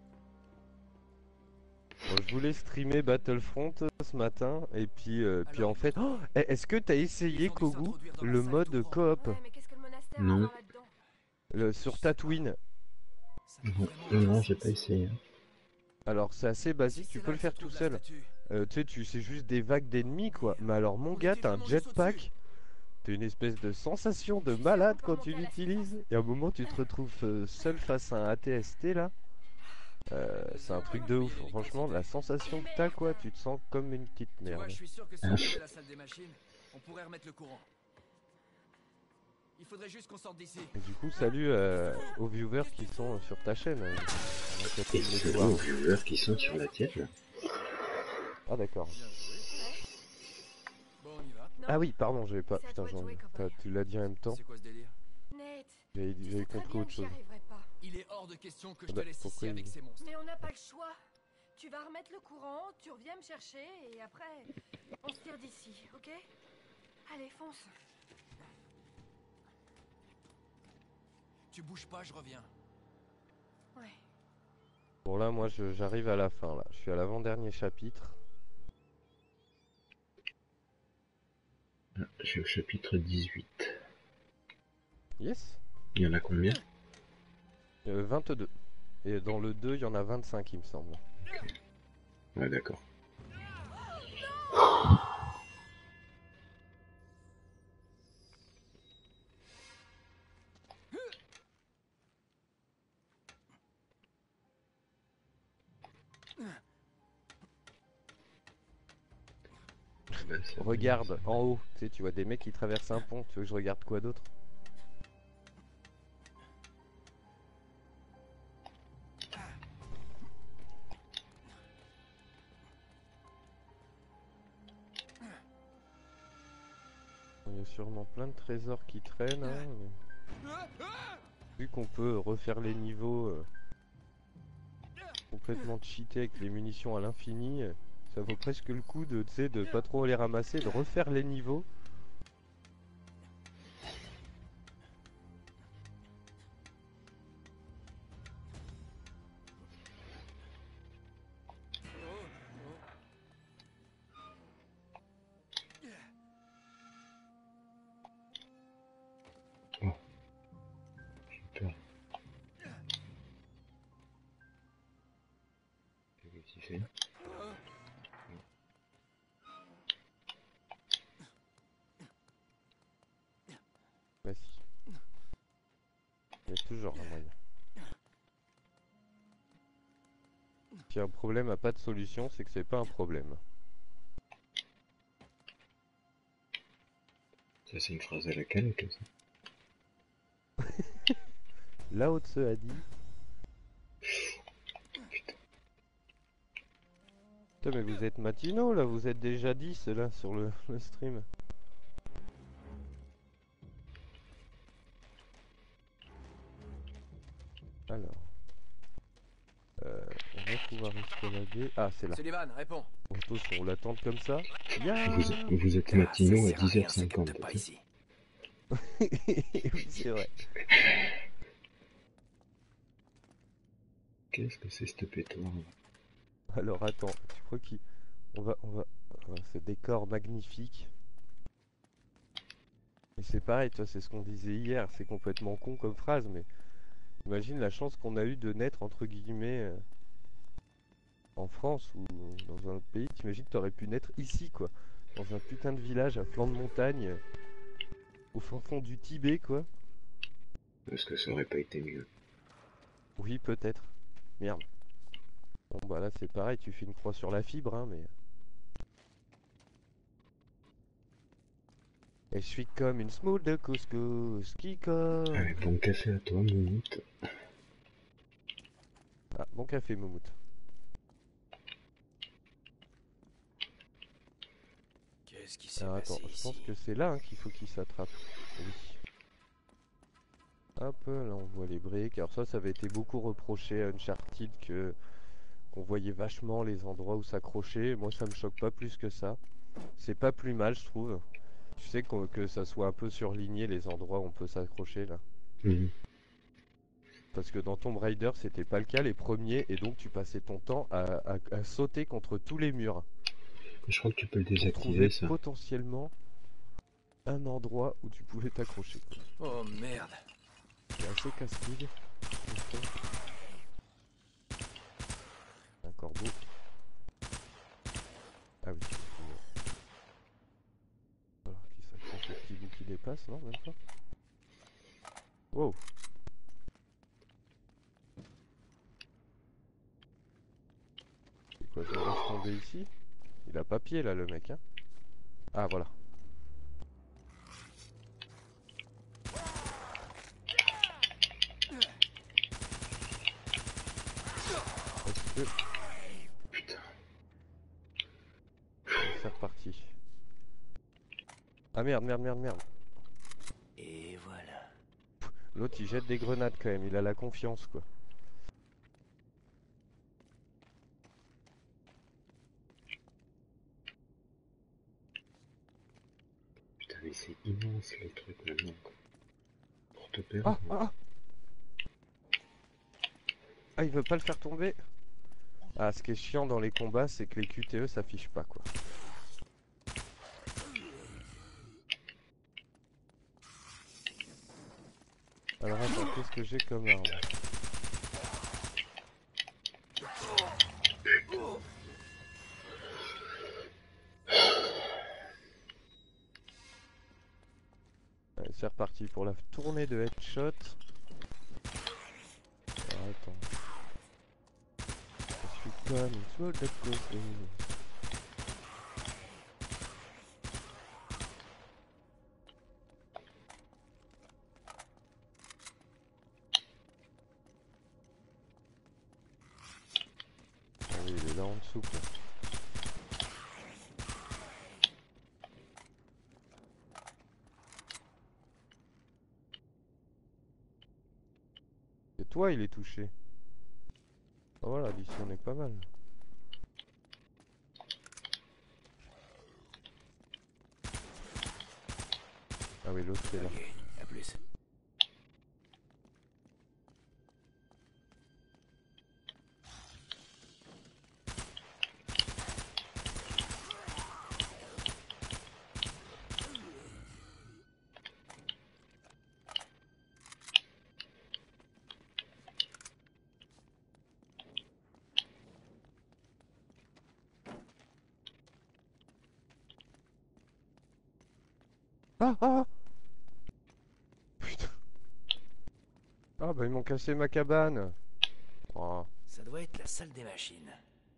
S6: Bon, je voulais streamer Battlefront euh, ce matin et puis euh, puis en fait, oh, eh, est-ce que t'as essayé Kogu le mode coop
S5: Ouais, mais qu'est-ce que le monastère a à
S3: Non.
S5: voir là-dedans?
S6: le- sur Tatooine?
S3: Non, non, non, j'ai pas essayé. hein.
S6: Alors c'est assez basique, tu peux le faire tout seul. Euh, tu sais, tu c'est juste des vagues d'ennemis quoi. Mais alors mon gars, t'as un jetpack, t'as une espèce de sensation de malade quand tu l'utilises. Et à un moment tu te retrouves euh, seul face à un A T S T là. Euh, c'est un truc de ouf. Franchement, la sensation que t'as quoi, tu te sens comme une petite
S1: Tu vois,
S6: merde.
S1: je suis sûr que si on ouvrait la salle des machines, on pourrait remettre le courant. Il faudrait juste qu'on sorte d'ici.
S6: Et du coup, salut euh, aux viewers qui sont sur ta chaîne. euh, donc, à tous
S3: Et
S6: les
S3: c'est
S6: voir.
S3: aux viewers qui sont sur la tienne là.
S6: Ah d'accord.
S1: Bien joué. Bon, on y va.
S5: Non.
S6: Ah oui, pardon, j'avais pas.
S5: C'est à
S6: Putain,
S5: toi de
S6: j'en-
S5: jouer,
S6: t'as-
S5: copain.
S6: tu l'as dit en même temps.
S1: C'est quoi ce délire?
S5: Nate,
S6: J'avais
S5: tu
S6: j'avais
S5: sais très
S6: compris
S5: bien
S6: autre
S5: que j'y
S6: chose.
S5: arriverai pas.
S1: Il est hors de question que je
S6: Bah,
S1: te laisse
S6: pourquoi
S1: ici avec
S6: il-
S1: ces monstres.
S5: Mais on n'a pas le choix. Tu vas remettre le courant, tu reviens me chercher et après, on se tire d'ici, ok? Allez, fonce.
S1: Tu bouges pas, je reviens.
S5: Ouais.
S6: Bon là, moi, je- j'arrive à la fin là. Je suis à l'avant-dernier chapitre.
S3: Ah, je suis au chapitre dix-huit.
S6: Yes.
S3: Il y en a combien?
S6: Euh, vingt-deux. Et dans le deux, il y en a vingt-cinq, il me semble.
S3: Ouais, d'accord. Bah, ça-
S6: Regarde en haut. Tu sais, tu vois des mecs qui traversent un pont. Tu veux que je regarde quoi d'autre? Il y a sûrement plein de trésors qui traînent. Hein, mais... Vu qu'on peut refaire les niveaux euh, complètement cheaté avec les munitions à l'infini, euh, ça vaut presque le coup de, tu sais, de pas trop les ramasser, de refaire les niveaux.
S3: Super. Qu'est-ce qu'il fait?
S6: Bah si. Il y a toujours un moyen. Si un problème a pas de solution, c'est que c'est pas un problème.
S3: Ça, c'est une phrase à la canette, ça.
S6: Lao Tse a dit.
S3: Putain.
S6: Putain, mais vous êtes matinaux là, vous êtes déjà dix là sur le, le stream. Alors. Euh, va pouvoir escalader. Ah, c'est là.
S1: Sullivan, réponds.
S6: On tous, on l'attend comme ça. Ya
S3: Vous, vous êtes matinaux à dix heures cinquante.
S4: Pas ici.
S6: Oui, c'est vrai.
S3: Qu'est-ce que c'est cette pétoire?
S6: Alors attends, tu crois qu'il... On va... On va... euh, ce décor magnifique. Et c'est pareil, toi, c'est ce qu'on disait hier, c'est complètement con comme phrase, mais... Imagine la chance qu'on a eu de naître, entre guillemets, euh, en France ou dans un autre pays. T'imagines que t'aurais pu naître ici, quoi. Dans un putain de village à flanc de montagne, euh, au fin fond du Tibet, quoi.
S3: Est-ce que ça aurait pas été mieux?
S6: Oui, peut-être. Merde. Bon, bah là, c'est pareil, tu fais une croix sur la fibre, hein, mais... Et je suis comme une semoule de couscous qui colle.
S3: Allez, bon café à toi, Moumoute.
S6: Ah, bon café, Moumoute.
S4: Qu'est-ce qui s'est
S6: Alors
S4: passé
S6: attends, je
S4: ici?
S6: pense que c'est là hein, qu'il faut qu'il s'attrape. Oui. Hop, là on voit les briques. Alors ça, ça avait été beaucoup reproché à Uncharted que qu'on voyait vachement les endroits où s'accrocher. Moi, ça me choque pas plus que ça. C'est pas plus mal, je trouve. Tu sais qu'on- que ça soit un peu surligné les endroits où on peut s'accrocher là.
S3: Mhm.
S6: Parce que dans Tomb Raider, c'était pas le cas les premiers, et donc tu passais ton temps à, à- à sauter contre tous les murs.
S3: Je crois que tu peux le
S6: Pour trouver
S3: désactiver, ça.
S6: potentiellement un endroit où tu pouvais t'accrocher.
S1: Oh merde.
S6: C'est assez casse-couille. Un corbeau. Ah oui. Alors qu'il s'accroche au petit bout qui dépasse, non même pas. Wow. C'est quoi, je laisse tomber ici? Il a pas pied là le mec hein. Ah voilà. Est-ce que...
S3: Putain.
S6: C'est reparti. Ah merde, merde, merde, merde.
S4: Et voilà.
S6: L'autre il jette des grenades quand même, il a la confiance quoi.
S3: Putain, mais c'est immense les trucs maintenant, quoi. Pour te perdre.
S6: Ah, ah, ah, il veut pas le faire tomber. Ah, ce qui est chiant dans les combats, c'est que les Q T E s'affichent pas quoi. Alors attends, qu'est-ce que j'ai comme arme? Allez, c'est reparti pour la tournée de headshot. Alors, attends. Je suis comme une seule de côté. Ah oui, il est là en dessous quoi. Et toi, il est touché. Ah, voilà, d'ici on est pas mal. Ah oui, l'autre c'est là.
S4: Ok, à plus.
S6: Ah, ah, ah. Putain. Ah bah ils m'ont cassé ma cabane. Oh.
S4: Ça doit être la salle des machines.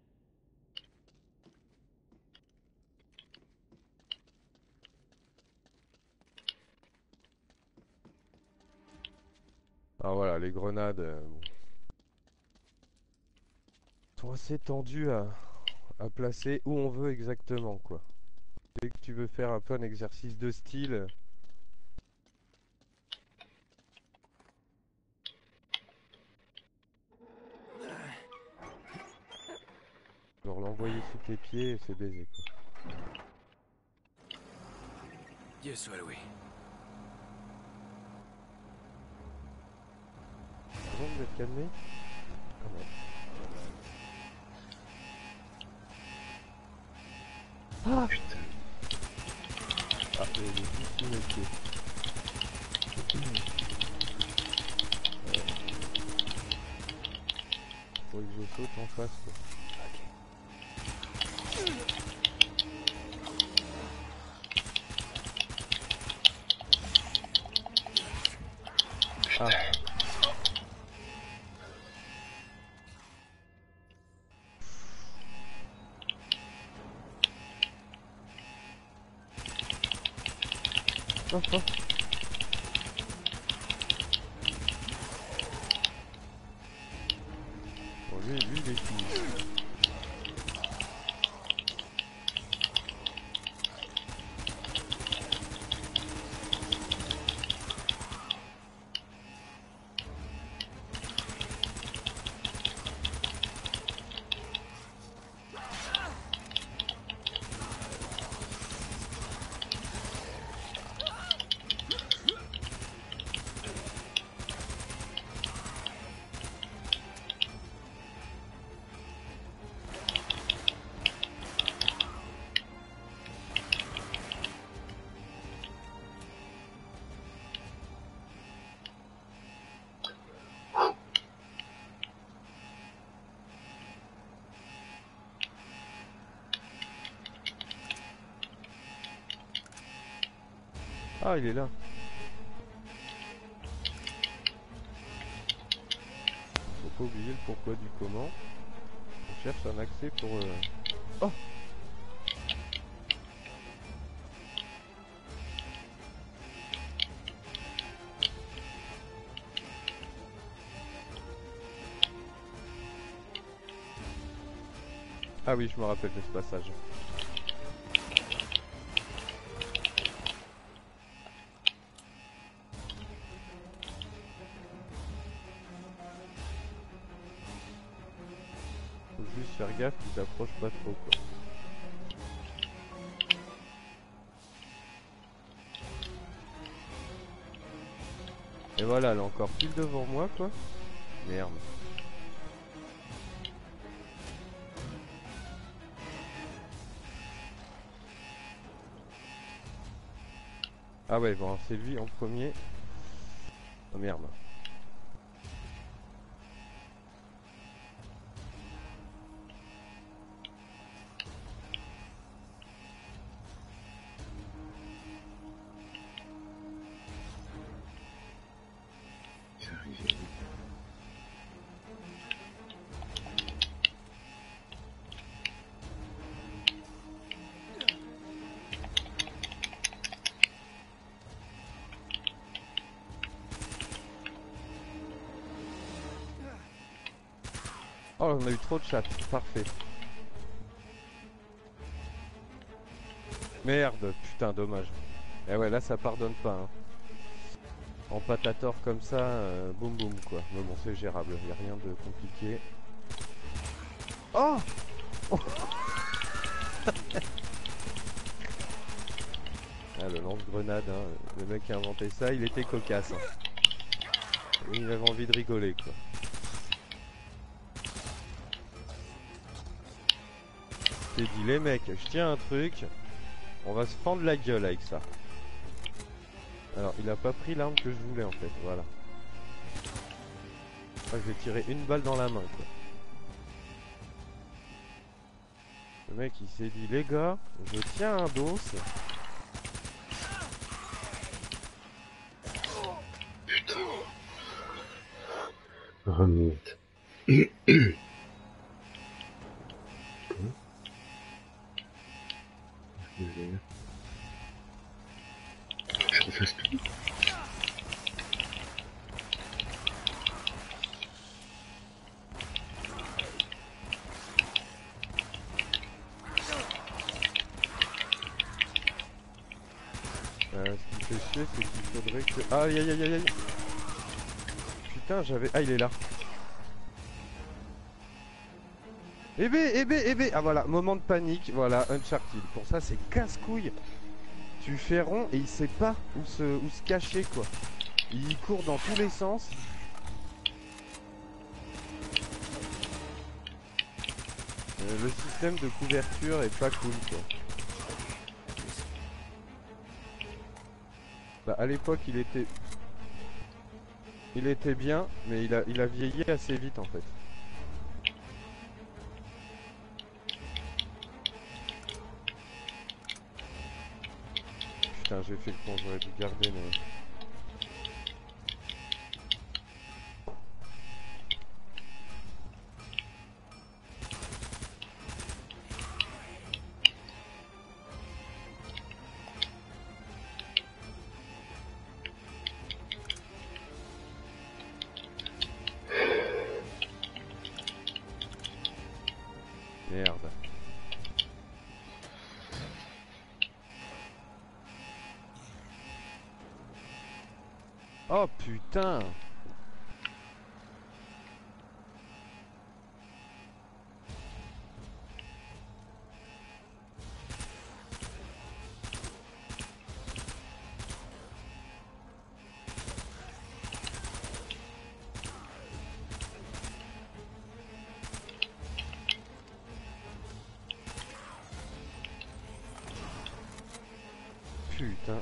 S6: Ah voilà, les grenades euh, bon. sont assez tendues à, à placer où on veut exactement quoi. Dès que tu veux faire un peu un exercice de style. Genre l'envoyer sous tes pieds et c'est baisé quoi.
S1: Dieu soit loué.
S6: C'est bon, vous êtes calmé? Ah non. Ah
S3: Putain.
S6: Ah, il y a juste sous mes pieds. Euh... Faut que je saute en face quoi. Ah. Oh, oh. Bon, lui, lui, il est fini. Ah, il est là. Faut pas oublier le pourquoi du comment. On cherche un accès pour... Euh... Oh! Ah oui, je me rappelle de ce passage. Faire gaffe qu'il s'approche pas trop quoi. Et voilà, elle est encore pile devant moi quoi. Merde. Ah ouais, bon c'est lui en premier. Oh merde. Oh, on a eu trop de chat, parfait. Merde, putain, dommage. Et ouais, là ça pardonne pas. Hein. En patator comme ça, euh, boum boum quoi. Mais bon, c'est gérable, y a rien de compliqué. Oh, oh. Ah, le lance-grenade, hein. Le mec qui a inventé ça, il était cocasse. Hein. Il avait envie de rigoler quoi. J'ai dit les mecs, je tiens un truc, on va se prendre la gueule avec ça. Alors il a pas pris l'arme que je voulais en fait, voilà. Ah, je vais tirer une balle dans la main quoi. Le mec il s'est dit les gars, je tiens un dos.
S3: Putain. Remonte. Je refasse tout.
S6: Euh, ce qui fait chier c'est qu'il faudrait que... Aïe aïe aïe aïe aïe. Putain j'avais... Ah il est là. Eh bé, eh bé, eh bé. Ah voilà, moment de panique, voilà, Uncharted. Pour ça, c'est casse-couille. Tu fais rond et il sait pas où se, où se cacher, quoi. Il court dans tous les sens. Euh, le système de couverture est pas cool, quoi. Bah, à l'époque, il était... Il était bien, mais il a, il a vieilli assez vite, en fait. Putain, j'ai fait le con, j'aurais dû garder, mais... Merde. Oh putain. Putain.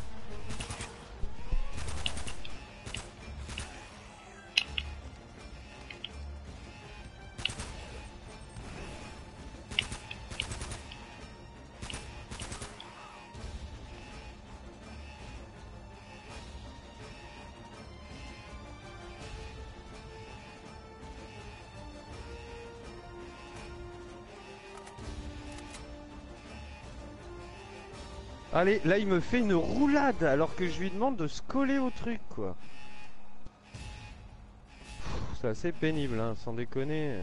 S6: Allez, là il me fait une roulade alors que je lui demande de se coller au truc, quoi. C'est assez pénible, hein, sans déconner.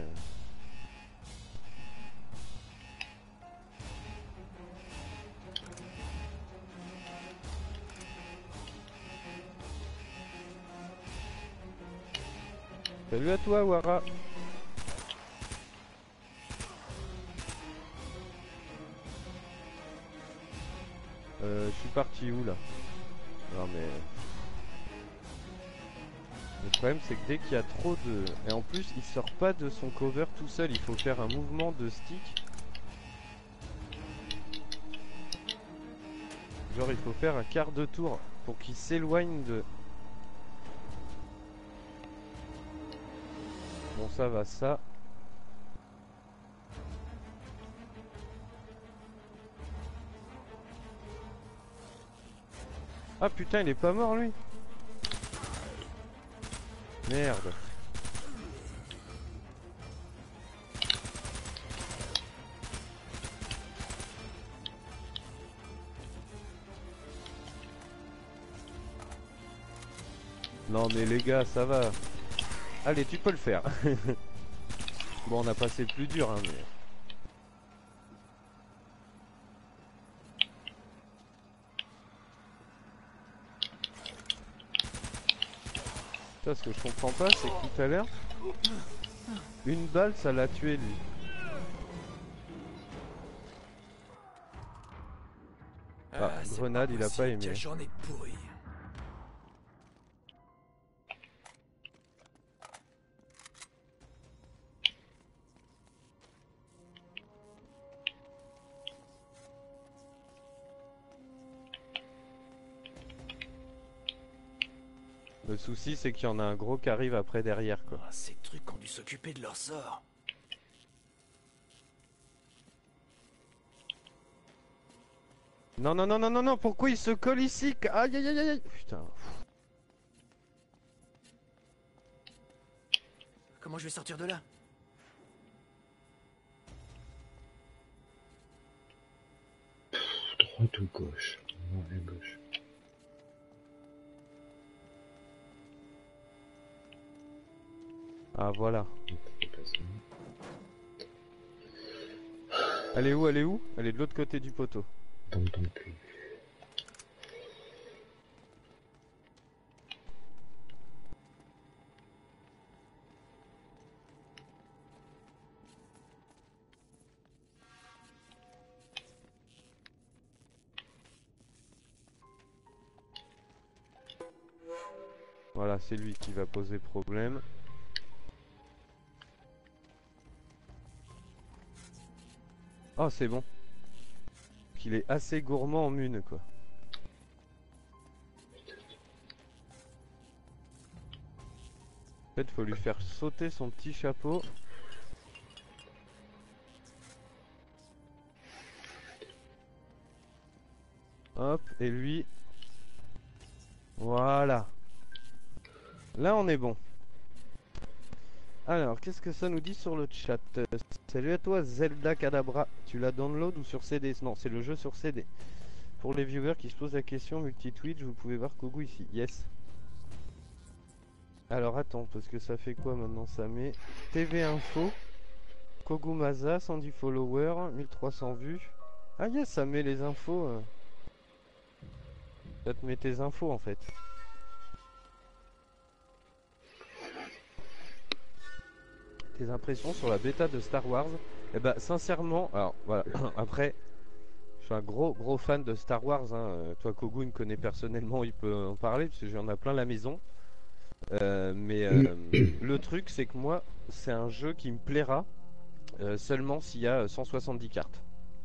S6: Salut à toi, Wara. Euh, je suis parti où là? Non mais... Le problème c'est que dès qu'il y a trop de... Et en plus il sort pas de son cover tout seul, il faut faire un mouvement de stick. Genre il faut faire un quart de tour pour qu'il s'éloigne de... Bon ça va ça. Ah putain il est pas mort lui. Merde. Non mais les gars ça va. Allez tu peux le faire. Bon on a passé plus dur hein mais... Ça, ce que je comprends pas, c'est que tout à l'heure, une balle, ça l'a tué lui. Ah,
S4: Ah, c'est
S6: grenade,
S4: pas
S6: il a pas
S4: possible,
S6: aimé.
S4: quelle journée pourrie.
S6: Le souci, c'est qu'il y en a un gros qui arrive après derrière, quoi.
S4: Ah, ces trucs ont dû s'occuper de leur sort.
S6: Non, non, non, non, non, non, pourquoi il se colle ici? Aïe, aïe, aïe, aïe. Putain.
S4: Comment je vais sortir de là?
S3: Droite ou gauche? Non, à gauche.
S6: Ah, voilà.
S3: C'est pas ça.
S6: Elle est où? Elle est où? Elle est de l'autre côté du poteau.
S3: Dans le dans le cul.
S6: Voilà, c'est lui qui va poser problème. Oh, c'est bon. Qu'il est assez gourmand en mune, quoi. En fait, faut lui faire sauter son petit chapeau. Hop, et lui. Voilà. Là, on est bon. Alors, qu'est-ce que ça nous dit sur le chat? Euh, Salut à toi, Zelda Kadabra. Tu l'as download ou sur C D? Non, c'est le jeu sur C D. Pour les viewers qui se posent la question, multi-Twitch, vous pouvez voir Kogu ici. Yes. Alors, attends, parce que ça fait quoi maintenant? Ça met T V Info, Kogu Maza, cent dix followers, mille trois cents vues. Ah yes, ça met les infos. euh. Ça te met tes infos en fait. Tes impressions sur la bêta de Star Wars. Eh bah sincèrement, alors voilà, après, je suis un gros gros fan de Star Wars, hein. Toi Kogu il me connaît personnellement, il peut en parler, parce que j'en ai plein à la maison. Euh, mais euh, le truc c'est que moi, c'est un jeu qui me plaira euh, seulement s'il y a cent soixante-dix cartes.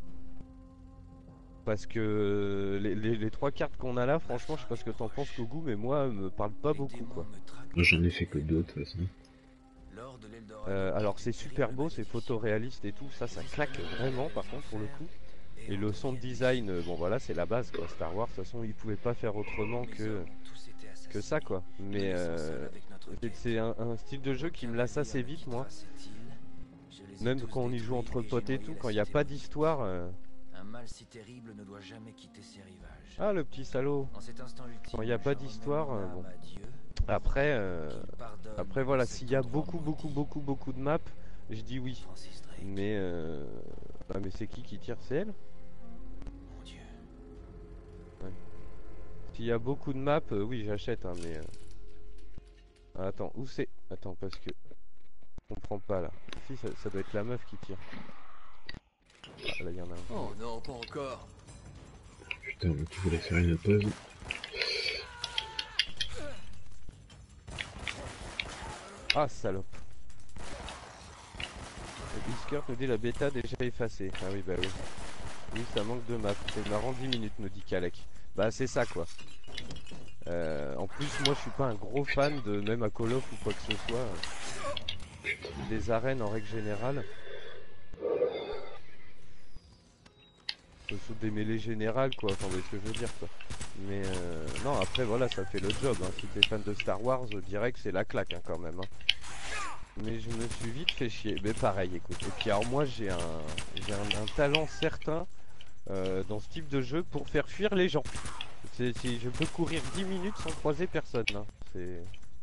S6: Parce que les, les, les trois cartes qu'on a là, franchement, je sais pas ce que t'en penses Kogu, mais moi, me parle pas beaucoup quoi.
S3: Moi j'en ai fait que deux de toute façon.
S6: Euh, alors c'est super beau, c'est photoréaliste et tout, ça ça claque vraiment par contre pour le coup. Et le son de design, euh, bon voilà c'est la base quoi, Star Wars, de toute façon ils pouvaient pas faire autrement que, que ça quoi. Mais euh, c'est un, un style de jeu qui me lasse assez vite moi. Même quand on y joue entre potes et tout, quand il n'y a pas d'histoire... Euh...
S4: Un mal si terrible ne doit jamais quitter ses rivages.
S6: Ah le petit salaud. Quand il n'y a pas d'histoire, euh, bon. Après, euh, après voilà, s'il y a beaucoup, beaucoup, beaucoup, beaucoup de maps, je dis oui. Mais, euh... ah, mais c'est qui qui tire? C'est elle?
S4: Mon Dieu.
S6: Ouais. S'il y a beaucoup de maps, euh, oui, j'achète, hein, mais. Euh... Ah, attends, où c'est? Attends, parce que. Je comprends pas là. Si, ça, ça doit être la meuf qui tire. Ah, là, il y en a un.
S1: Oh non, pas encore.
S3: Putain, tu voulais faire une pause.
S6: Ah salope. Le Discord nous dit la bêta déjà effacée. Ah oui bah oui. Oui ça manque de map. C'est marrant dix minutes nous dit Kalek. Bah c'est ça quoi. Euh, en plus moi je suis pas un gros fan de même à Call of ou quoi que ce soit. Des arènes en règle générale. Sauf des mêlées générales quoi, enfin vous voyez ce que je veux dire quoi. Mais euh, non après voilà ça fait le job, hein. Si t'es fan de Star Wars, direct c'est la claque hein, quand même. Hein. Mais je me suis vite fait chier, mais pareil écoute. Et puis alors moi j'ai un, j'ai un, un talent certain euh, dans ce type de jeu pour faire fuir les gens. C'est, si je peux courir dix minutes sans croiser personne. Hein. C'est...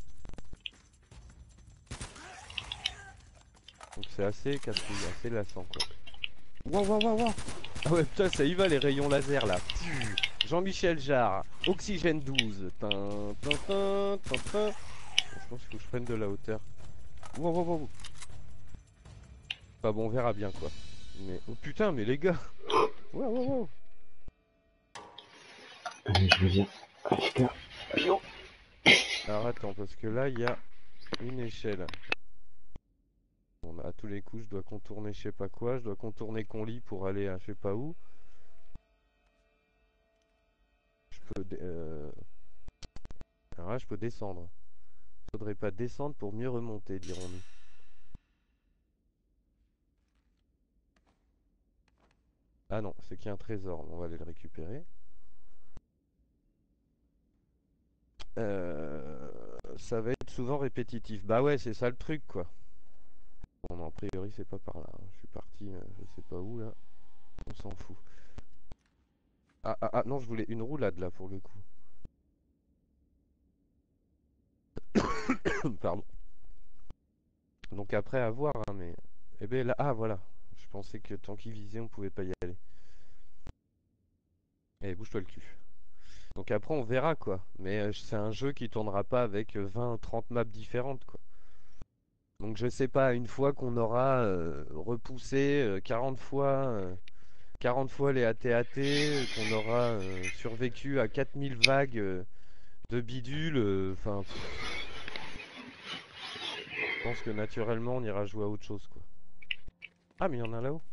S6: Donc c'est assez casse-couille, assez lassant quoi. Waouh waouh waouh waouh. Ah ouais putain ça y va les rayons laser là. Jean-Michel Jarre, Oxygène douze. Tin, tin, tin, tin, tin. Je pense qu'il faut que je prenne de la hauteur. Wow, wow, wow. Pas bon on verra bien quoi. Mais oh putain mais les gars. Wow wow wow.
S3: Allez je reviens. Allez, bio.
S6: Alors attends parce que là il y a une échelle. Bon, à tous les coups je dois contourner je sais pas quoi, je dois contourner Conly pour aller à je sais pas où. Je peux euh... alors là je peux descendre. Faudrait pas descendre pour mieux remonter dirons-nous. Ah non c'est qu'il y a un trésor, on va aller le récupérer. Euh... Ça va être souvent répétitif. Bah ouais c'est ça le truc quoi. Bon non, a priori c'est pas par là, je suis parti, euh, je sais pas où là, on s'en fout. Ah, ah ah non je voulais une roulade là pour le coup. Pardon. Donc après à voir hein, mais... Eh ben là, ah voilà, je pensais que tant qu'il visait on pouvait pas y aller. Eh bouge-toi le cul. Donc après on verra quoi, mais euh, c'est un jeu qui tournera pas avec vingt trente maps différentes quoi. Donc je sais pas, une fois qu'on aura euh, repoussé euh, quarante fois euh, quarante fois les A T A T, qu'on aura euh, survécu à quatre mille vagues euh, de bidule, enfin... Euh, je pense que naturellement on ira jouer à autre chose quoi. Ah mais il y en a là-haut.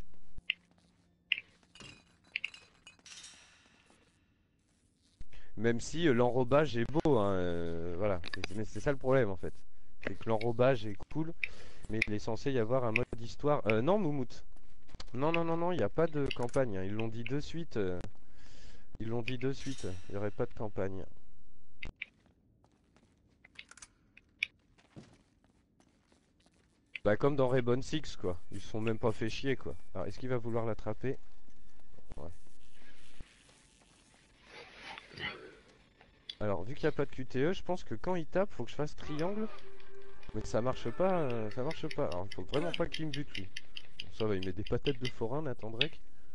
S6: Même si euh, l'enrobage est beau, hein, euh, voilà, mais c'est ça le problème en fait. C'est que l'enrobage est cool, mais il est censé y avoir un mode histoire. Euh, non Moumout. Non non non non, il n'y a pas de campagne, hein. Ils l'ont dit de suite. Euh... Ils l'ont dit de suite, il n'y aurait pas de campagne. Bah comme dans Rainbow Six quoi, ils se sont même pas fait chier quoi. Alors est-ce qu'il va vouloir l'attraper? Ouais. Alors vu qu'il n'y a pas de Q T E, je pense que quand il tape, faut que je fasse triangle. Mais ça marche pas, euh, ça marche pas. Alors il faut vraiment pas qu'il me bute lui. Bon, ça va, il met des patates de forain Nathan Drake.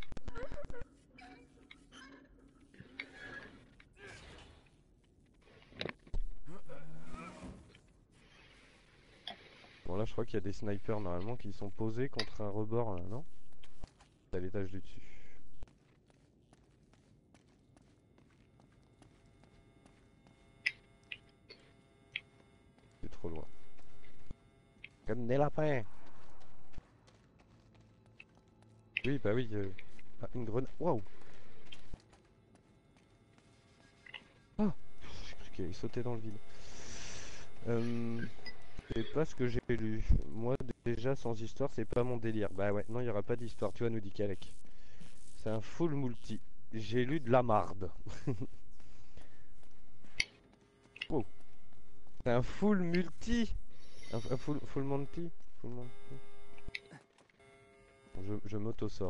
S6: Bon là je crois qu'il y a des snipers normalement qui sont posés contre un rebord là, non? C'est à l'étage du dessus. C'est trop loin. Comme des lapins. Oui bah oui, euh... ah, une grenade. Waouh. Ah, j'ai cru qu'il allait sauter dans le vide. Euh... C'est pas ce que j'ai lu. Moi déjà sans histoire c'est pas mon délire. Bah ouais, non il y aura pas d'histoire, tu vois nous dit Kalek. C'est un full multi. J'ai lu de la marde. Oh. C'est un full multi. Un, un full, full multi. Full multi. Je, je m'auto-sors.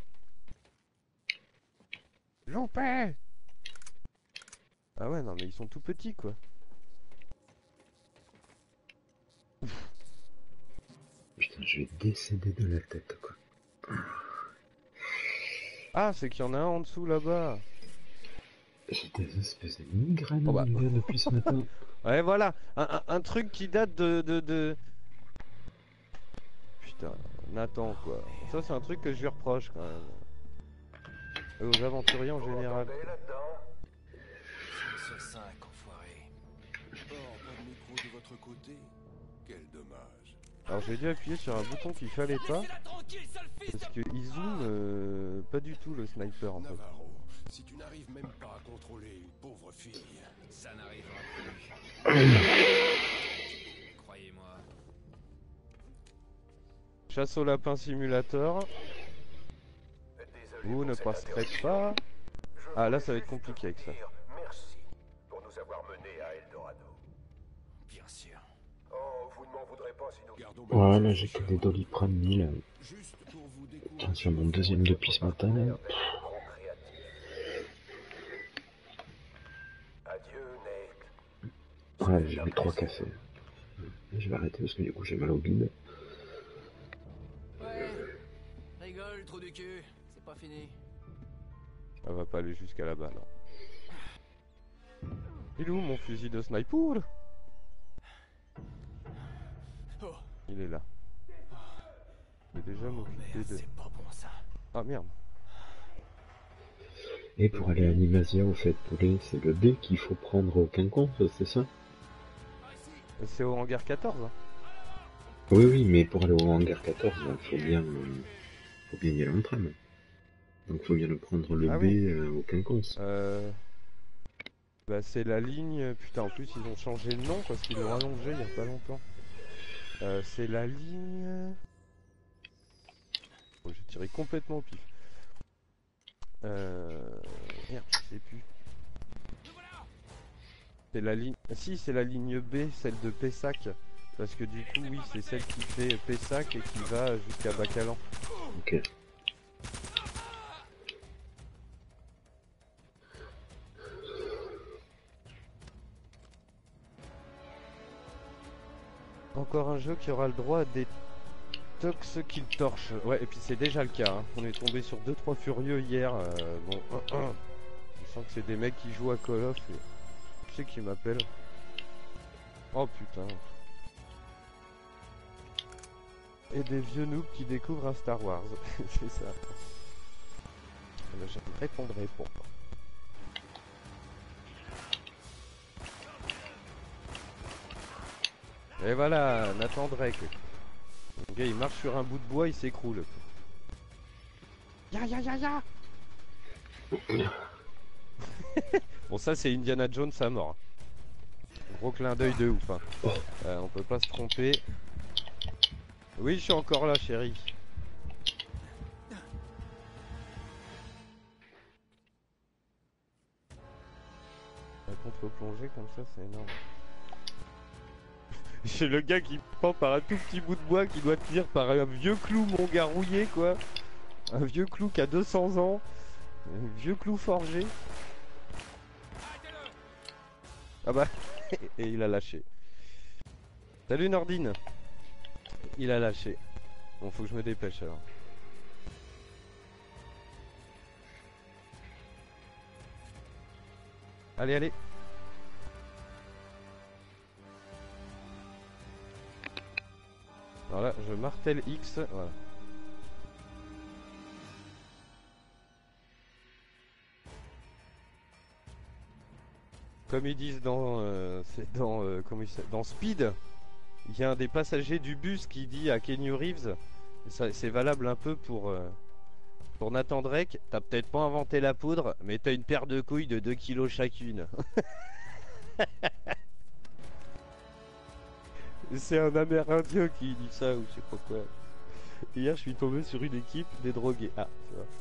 S6: Loupé. Ah ouais non mais ils sont tout petits quoi.
S3: Putain, je vais décéder de la tête, quoi.
S6: Ah, c'est qu'il y en a un en dessous là-bas.
S3: J'ai des espèces de migraines
S6: oh bah.
S3: depuis ce matin.
S6: Ouais, voilà, un, un, un truc qui date de, de, de... Putain, Nathan, quoi. Ça, c'est un truc que je lui reproche, quand même. Et aux aventuriers en général.
S1: cinq sur cinq, enfoiré. Oh, pas de micro de votre côté. Quel dommage.
S6: Alors j'ai dû appuyer sur un bouton qu'il fallait pas parce que il zoome euh, pas du tout le sniper en fait.
S1: Navarro, si tu n'arrives même pas à contrôler une pauvre fille, ça n'arrivera plus. Croyez-moi.
S6: Chasse au lapin simulator. Vous ne passerez pas. Ah là ça va être compliqué avec ça.
S7: Merci pour nous avoir menés à Eldorado.
S1: Bien sûr.
S7: Oh, vous ne m'en voudrez pas si nous gardons.
S3: Ouais, là j'ai que des Doliprane mille. Tiens, sur mon deuxième depuis ce matin. Là.
S7: Adieu, Nate.
S3: Ouais, j'ai bu trois cafés. Je vais arrêter parce que du coup j'ai mal au bide.
S1: Ouais, rigole, trou du cul, c'est pas fini.
S6: Ça va pas aller jusqu'à là-bas, non. Il est où mon fusil de sniper?
S1: Oh.
S6: Il est là. Je vais déjà
S1: Oh,
S6: m'occuper
S1: merde,
S6: de...
S1: c'est pas bon ça.
S6: Ah merde.
S3: Et pour aller à Nimasia, au fait, poulet, c'est le B qu'il faut prendre au quinconce, c'est ça?
S6: C'est au hangar quatorze hein.
S3: Oui, oui, mais pour aller au hangar quatorze, il faut bien, euh, faut bien y aller en tram. Donc faut bien le prendre le
S6: ah,
S3: B
S6: oui.
S3: euh, au quinconce.
S6: Euh... Bah c'est la ligne... Putain, en plus ils ont changé le nom parce qu'ils l'ont allongé il y a pas longtemps. Euh, c'est la ligne... Oh, j'ai tiré complètement au pif. Euh... Merde, je sais plus. C'est la ligne... Si, c'est la ligne B, celle de Pessac. Parce que du coup, oui, c'est celle qui fait Pessac et qui va jusqu'à Bacalan.
S3: Ok.
S6: Encore un jeu qui aura le droit à des tox kill torche. Ouais, et puis c'est déjà le cas. Hein. On est tombé sur deux trois furieux hier. Euh, bon, un, un. Je sens que c'est des mecs qui jouent à Call of. Et... Tu sais qui m'appelle? Oh putain. Et des vieux noobs qui découvrent un Star Wars. C'est ça. Je ne répondrai pas. Et voilà, Nathan Drake. Le gars il marche sur un bout de bois, il s'écroule. Ya ya ya ya. Bon ça c'est Indiana Jones à mort. Gros clin d'œil de ouf hein. Euh, on peut pas se tromper. Oui je suis encore là chérie. La contre-plongée comme ça c'est énorme. J'ai le gars qui prend par un tout petit bout de bois qui doit tenir par un vieux clou mon gars rouillé quoi. Un vieux clou qui a deux cents ans. Un vieux clou forgé. Ah bah et il a lâché. Salut Nordine. Il a lâché. Bon faut que je me dépêche alors. Allez allez. Alors là je martèle X. Voilà. Comme ils disent dans, euh, c'est dans, euh, comment il dans Speed, il y a un des passagers du bus qui dit à Keanu Reeves, c'est valable un peu pour, euh, pour Nathan Drake, t'as peut-être pas inventé la poudre, mais t'as une paire de couilles de deux kilos chacune. C'est un Amérindien qui dit ça ou je sais pas quoi. Hier je suis tombé sur une équipe des drogués. Ah, tu vois.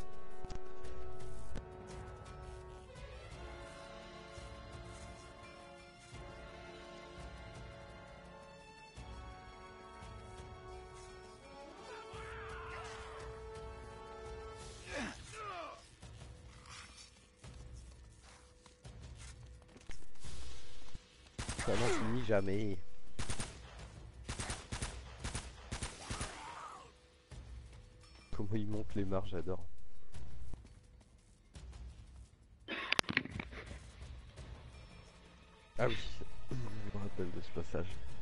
S6: Ça n'en finit jamais. Comment il monte les marches, j'adore. Ah oui, je me rappelle de ce passage.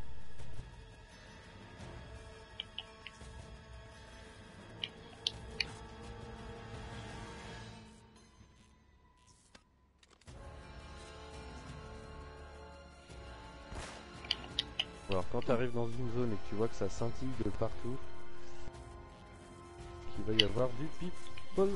S6: Alors quand tu arrives dans une zone et que tu vois que ça scintille de partout, il va y avoir du people.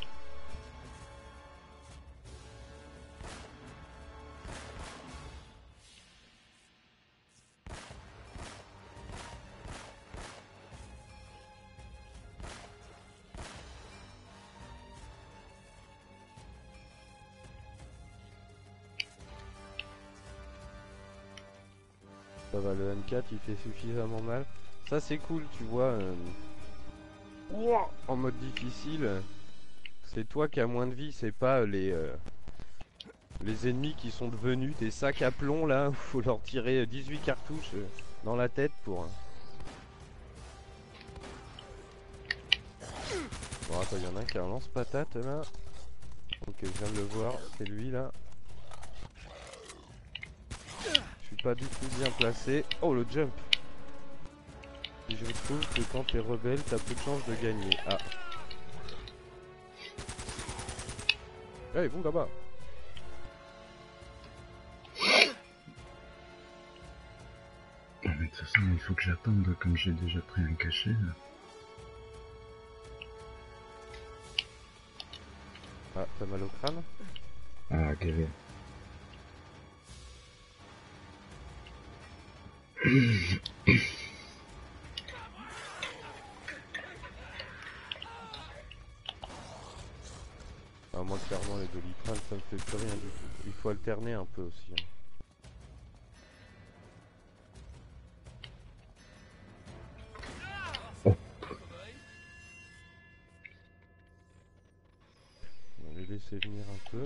S6: Ça va, le M quatre il fait suffisamment mal. Ça c'est cool, tu vois. Euh... En mode difficile, c'est toi qui as moins de vie, c'est pas les euh, les ennemis qui sont devenus des sacs à plomb là, où faut leur tirer dix-huit cartouches euh, dans la tête pour... Bon attends, il y en a un qui a un lance-patate là. Ok, je viens de le voir, c'est lui là. Je suis pas du tout bien placé. Oh le jump. Et je trouve que quand t'es rebelle, t'as peu de chance de gagner. Ah. Hey, bon là-bas.
S3: Mais de toute façon, il faut que j'attende comme j'ai déjà pris un cachet. Là.
S6: Ah, t'as mal au crâne?
S3: Ah, galère.
S6: Ah, moi clairement les doliprane ça me fait plus rien du tout. Il faut alterner un peu aussi. Hein.
S3: Oh.
S6: On va les laisser venir un peu.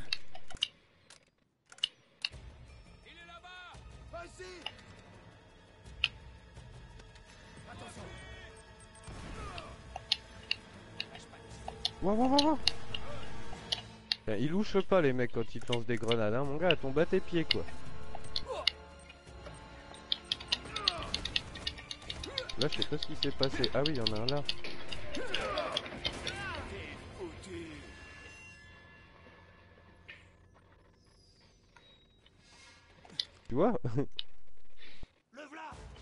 S4: Il est là-bas! Vas-y! Attention!
S6: Waouh waouh waouh. Ils louchent pas les mecs quand ils te lancent des grenades, hein mon gars, elle tombe à tes pieds quoi. Là je sais pas ce qui s'est passé. Ah oui, il y en a un là. Tu vois?
S4: Le v'là!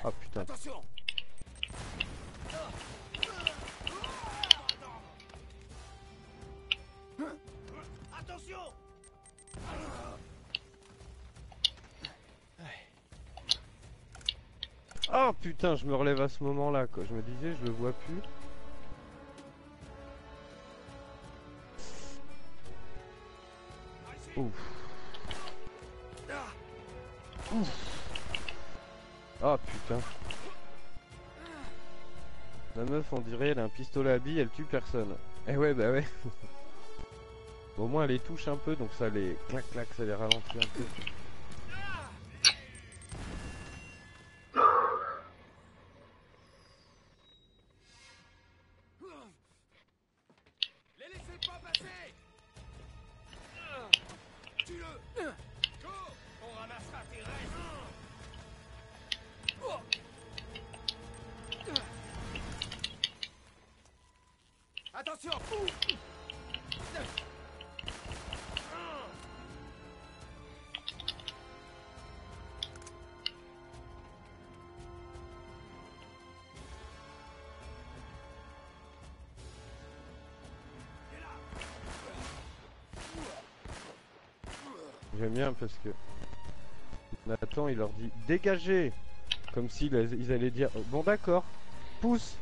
S6: Ah putain.
S4: Attention. Attention.
S6: Oh putain, je me relève à ce moment-là quoi. Je me disais, je le vois plus. Ouf. Ouf. Oh putain. La meuf on dirait elle a un pistolet à billes, elle tue personne. Eh ouais bah ouais. Au moins elle les touche un peu donc ça les clac clac, ça les ralentit un peu.
S4: Les laissez pas passer. Tue-le. Go. On ramassera tes restes. Attention.
S6: J'aime bien parce que Nathan il leur dit dégagez, comme s'ils ils allaient dire bon d'accord, pousse.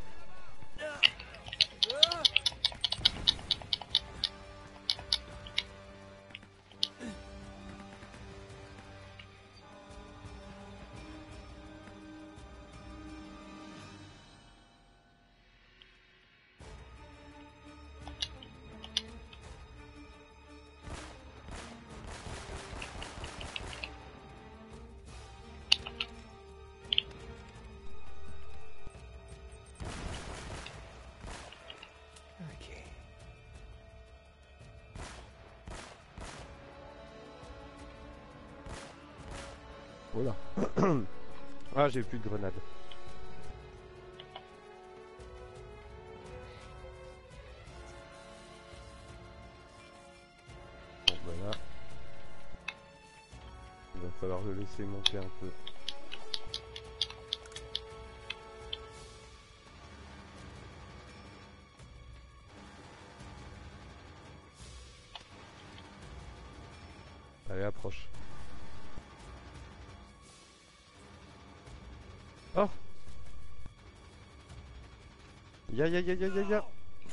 S6: Voilà. Ah j'ai plus de grenades. Bon bah là, il va falloir le laisser monter un peu. Allez approche. Oh. Ya ya ya ya ya ya.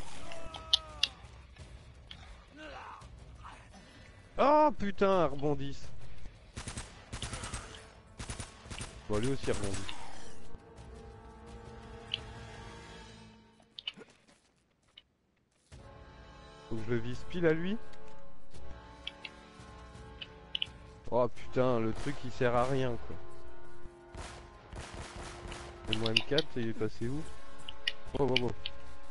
S6: Oh putain, elle rebondisse. Bon lui aussi rebondit. Faut que je le vise pile à lui. Oh putain, le truc il sert à rien quoi. Et moi M quatre, il est passé où? Oh oh oh.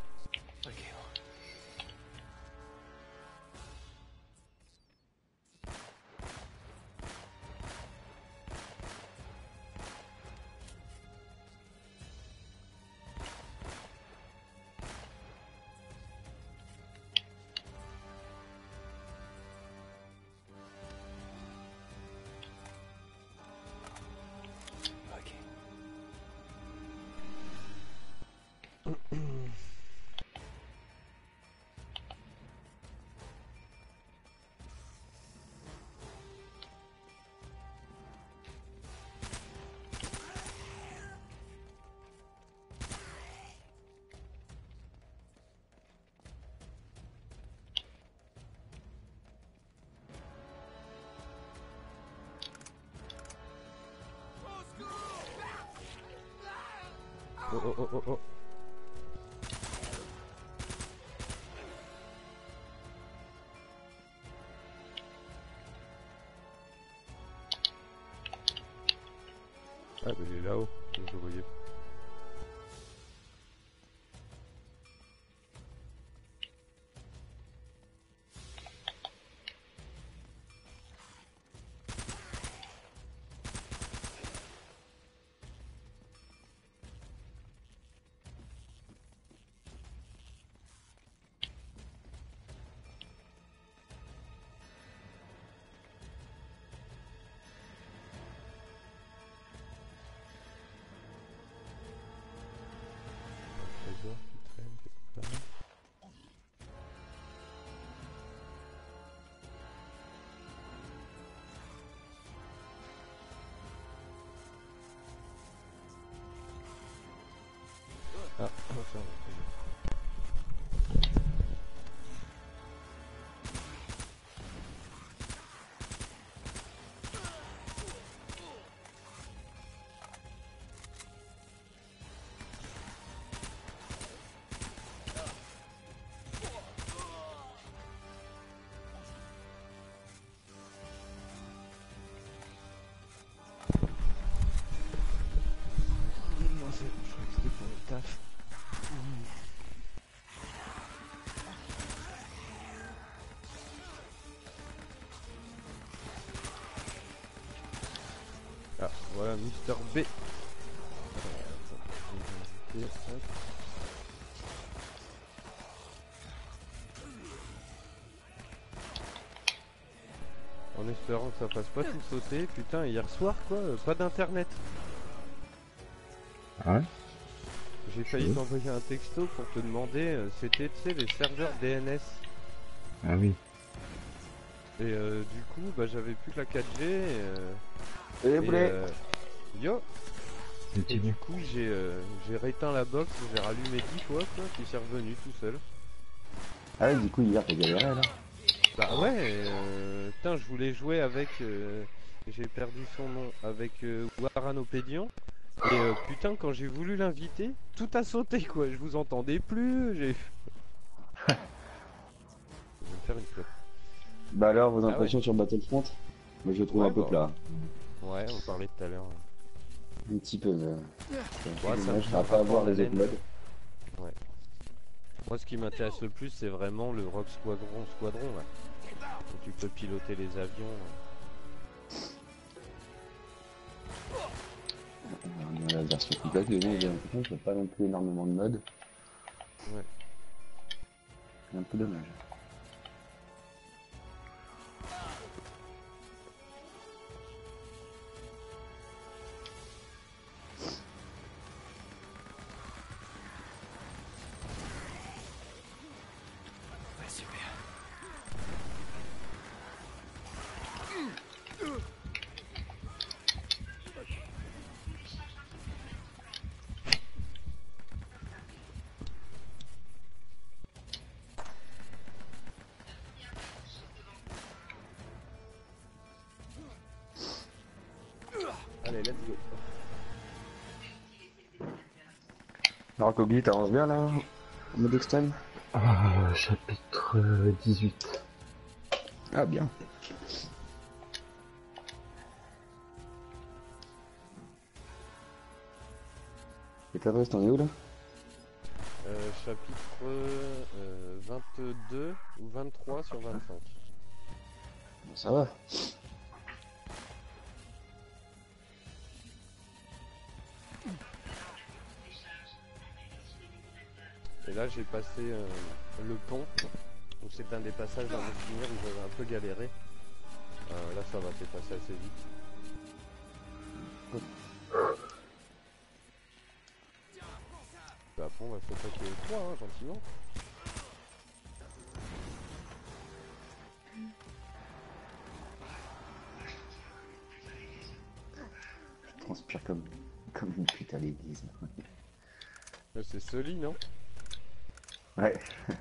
S6: Oh oh oh oh oh. Ah bah il est là-haut, je le voyais. On va faire un peu. Non, c'est bon, je crois que c'était pour le taf. Ah, voilà, Mister B. Euh, attends, je vais inviter, hop. En espérant que ça fasse pas tout sauter. Putain, hier soir, quoi, euh, pas d'internet.
S3: Ah ouais?
S6: J'ai failli
S3: Oui.
S6: t'envoyer un texto pour te demander, euh, c'était, tu sais, les serveurs D N S.
S3: Ah oui.
S6: Et euh, du coup, bah j'avais plus que la quatre G. Et, euh,
S8: Et
S6: et,
S8: poulet.
S6: euh, yo.
S3: C'est
S6: Et
S3: petit
S6: du
S3: bon.
S6: coup, j'ai euh, j'ai rééteint la box, j'ai rallumé dix fois, quoi, puis c'est revenu tout seul.
S8: Ah ouais, du coup, hier, t'as galéré, là.
S6: Bah ouais, euh, putain, je voulais jouer avec, euh, j'ai perdu son nom, avec euh, Waranopédion. Et euh, putain, quand j'ai voulu l'inviter, tout a sauté, quoi. Je vous entendais plus, j'ai... Je vais me faire une clope.
S8: Bah alors, vos
S6: Ah
S8: impressions sur Battlefront? Moi, je le trouve
S6: Ouais,
S8: un peu
S6: bah.
S8: plat.
S6: Ouais, on parlait tout à l'heure.
S8: Un petit peu, mais... C'est un peu
S6: Ouais, ça
S8: dommage,
S6: me
S8: on va
S6: fait
S8: pas avoir
S6: rapport
S8: les
S6: à
S8: autres
S6: la laine.
S8: modes.
S6: Ouais. Moi, ce qui m'intéresse le plus, c'est vraiment le Rock Squadron, Squadron, là. Où tu peux piloter les avions.
S8: On a la version complète, mais bon, j'ai l'impression qu'il n'y a pas non plus énormément de modes.
S6: Ouais.
S8: C'est un peu dommage.
S1: Ouais, super.
S6: Allez, let's go.
S8: Alors, Kogi, t'avances bien, là, en mode extrême?
S3: Ah, chapitre euh, dix-huit.
S8: Ah, bien. Et ta veste, t'en es où, là?
S6: Euh, chapitre euh, vingt-deux ou vingt-trois sur vingt-cinq.
S8: Bon, ça va.
S6: Et là, j'ai passé euh, le pont. Donc c'est un des passages dans mes souvenirs où j'avais un peu galéré. Euh, là, ça va, c'est passé assez vite. Bah, après, on va s'attaquer aux trois, hein, gentiment.
S8: Je transpire comme, comme une pute à l'église.
S6: Là, c'est Sully, non?
S8: Ouais.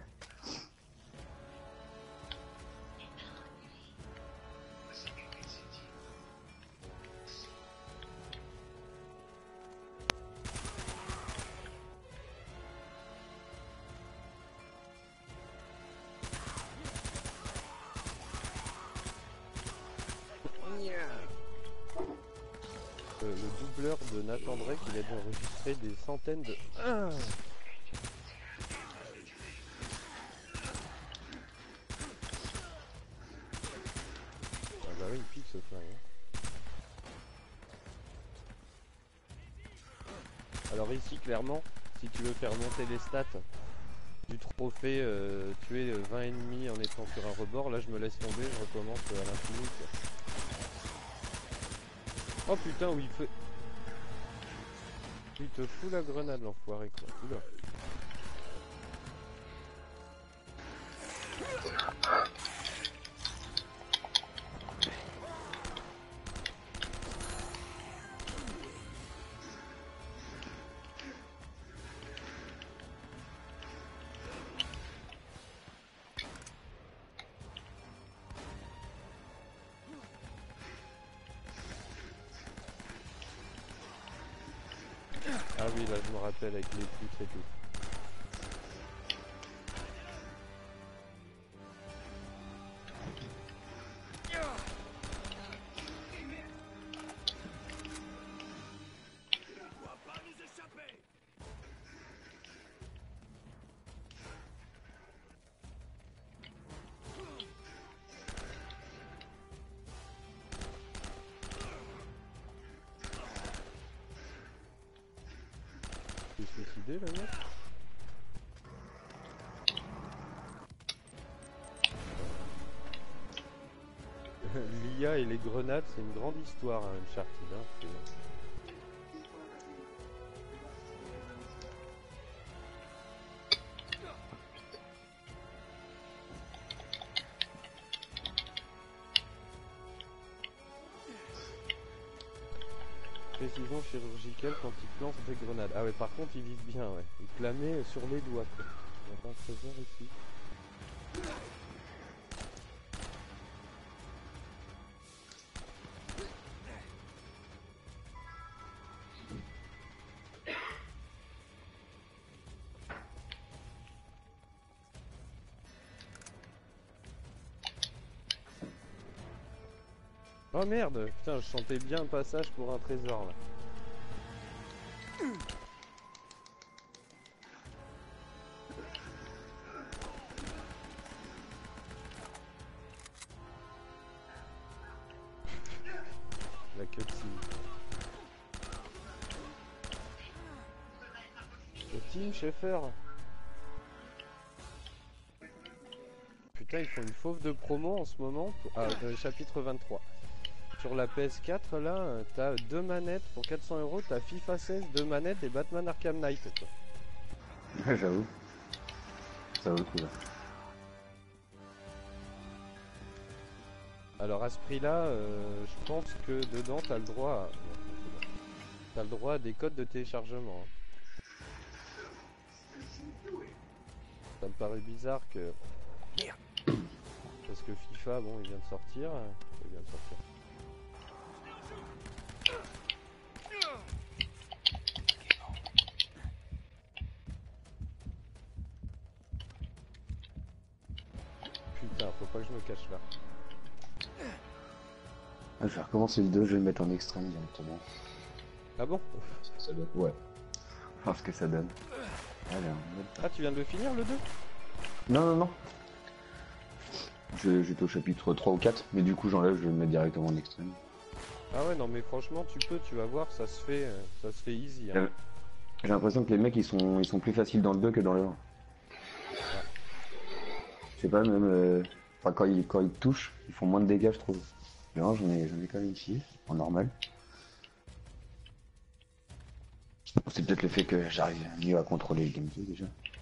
S6: Euh, le doubleur de Nathan Drake, il a dû enregistrer des centaines de... Ah Ah bah oui, il pique ce flingue. Hein. Alors ici, clairement, si tu veux faire monter les stats du trophée, euh, tuer vingt ennemis en étant sur un rebord, là je me laisse tomber, je recommence à l'infini. quoi. Oh putain, où il fait... Il te fout la grenade, l'enfoiré, quoi. Oula. Ah oui, là je me rappelle avec les poutres et tout. Tu es suicidé là, mec? L'I A et les grenades, c'est une grande histoire, hein, Uncharted. Hein, c'est- Précision chirurgicale quand ils te lancent des grenades. Ah ouais, par contre, ils visent bien, ouais. Ils te la mettent sur les doigts, quoi. Il y a pas un trésor ici. Oh merde, putain, je sentais bien le passage pour un trésor là. La cutscene. Le Team Schaeffer. Putain, ils font une fauve de promo en ce moment. Pour... Ah, euh, chapitre vingt-trois. Sur la P S quatre, là, euh, t'as deux manettes pour quatre cents euros. T'as FIFA seize, deux manettes et Batman Arkham Knight, quoi.
S8: Ouais, j'avoue. Ça vaut le coup, là.
S6: Alors à ce prix-là, euh, je pense que dedans, t'as le droit à... non, c'est bon. T'as le droit à des codes de téléchargement. Hein. Ça me paraît bizarre que... Parce que FIFA, bon, il vient de sortir. Il vient de sortir. Putain, faut pas que je me cache là.
S8: Ah, je vais recommencer le deux, je vais le mettre en extrême directement.
S6: Ah bon?
S8: Ça, ça donne... Ouais. Voir ce que ça donne. Allez, on met...
S6: Ah, tu viens de le finir le deux?
S8: Non, non, non. Je- J'étais au chapitre trois ou quatre, mais du coup j'enlève, je vais le mettre directement en extrême.
S6: Ah ouais, non mais franchement, tu peux, tu vas voir, ça se fait, euh, ça se fait easy. Hein.
S8: J'ai j'ai l'impression que les mecs ils sont, ils sont plus faciles dans le deux que dans le un. Je sais pas, même euh, enfin, quand, ils, quand ils touchent, ils font moins de dégâts, je trouve. Le un, j'en ai, j'en ai quand même ici, en normal. C'est peut-être le fait que j'arrive mieux à contrôler le gameplay déjà.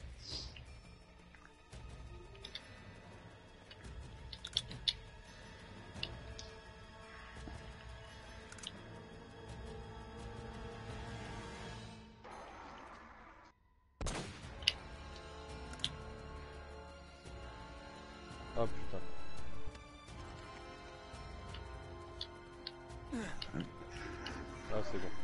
S6: Oh putain. Ah c'est bon.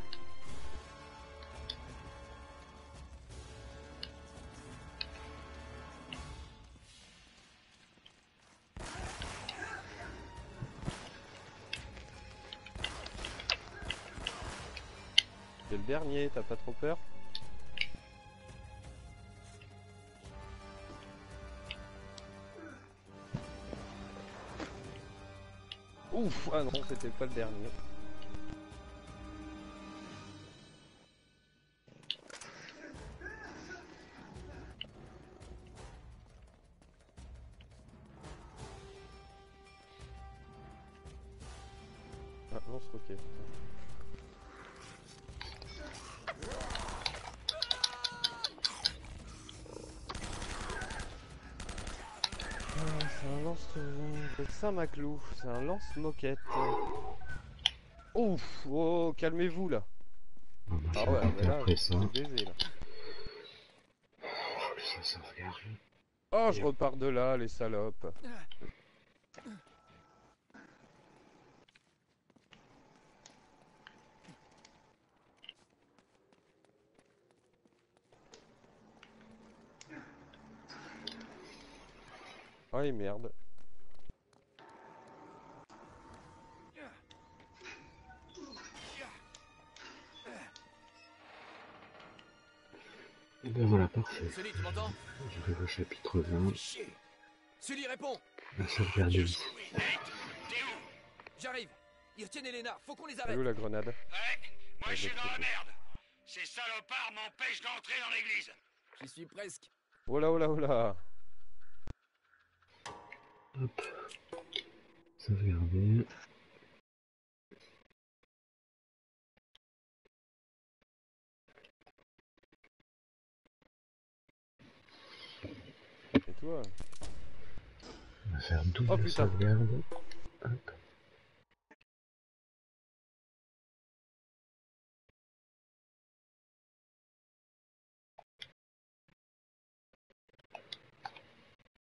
S6: C'est le dernier, t'as pas trop peur? Ouf, ah non, c'était pas le dernier. Ah, lance roquette. Ah, c'est un lance de Saint-Maclou, c'est un lance-moquette. Ouf, oh, calmez-vous là.
S3: Non, moi, je
S6: Ah
S3: vais
S6: ouais, mais
S3: arrêter
S6: là,
S3: après ça.
S6: c'est baisé là.
S3: Oh, ça sauvegarde.
S6: Oh, je repars de là, les salopes. Oh et merde.
S3: Et ben voilà, parfait.
S1: Sully, tu m'entends?
S3: J'arrive au chapitre vingt.
S1: Chier. Sully, réponds.
S3: La sauvegarde de vie.
S2: Nate, t'es où?
S1: J'arrive. Ils retiennent Elena, faut qu'on les
S6: Elle est
S1: arrête.
S6: où la grenade?
S2: Ouais, moi je suis dans la merde. Ces salopards m'empêchent d'entrer dans l'église.
S1: J'y suis presque.
S6: Oh là, oh là, oh là.
S3: Hop. Sauvegarder.
S6: Et toi?
S3: On va faire double
S6: Oh, putain.
S3: sauvegarde. Hop.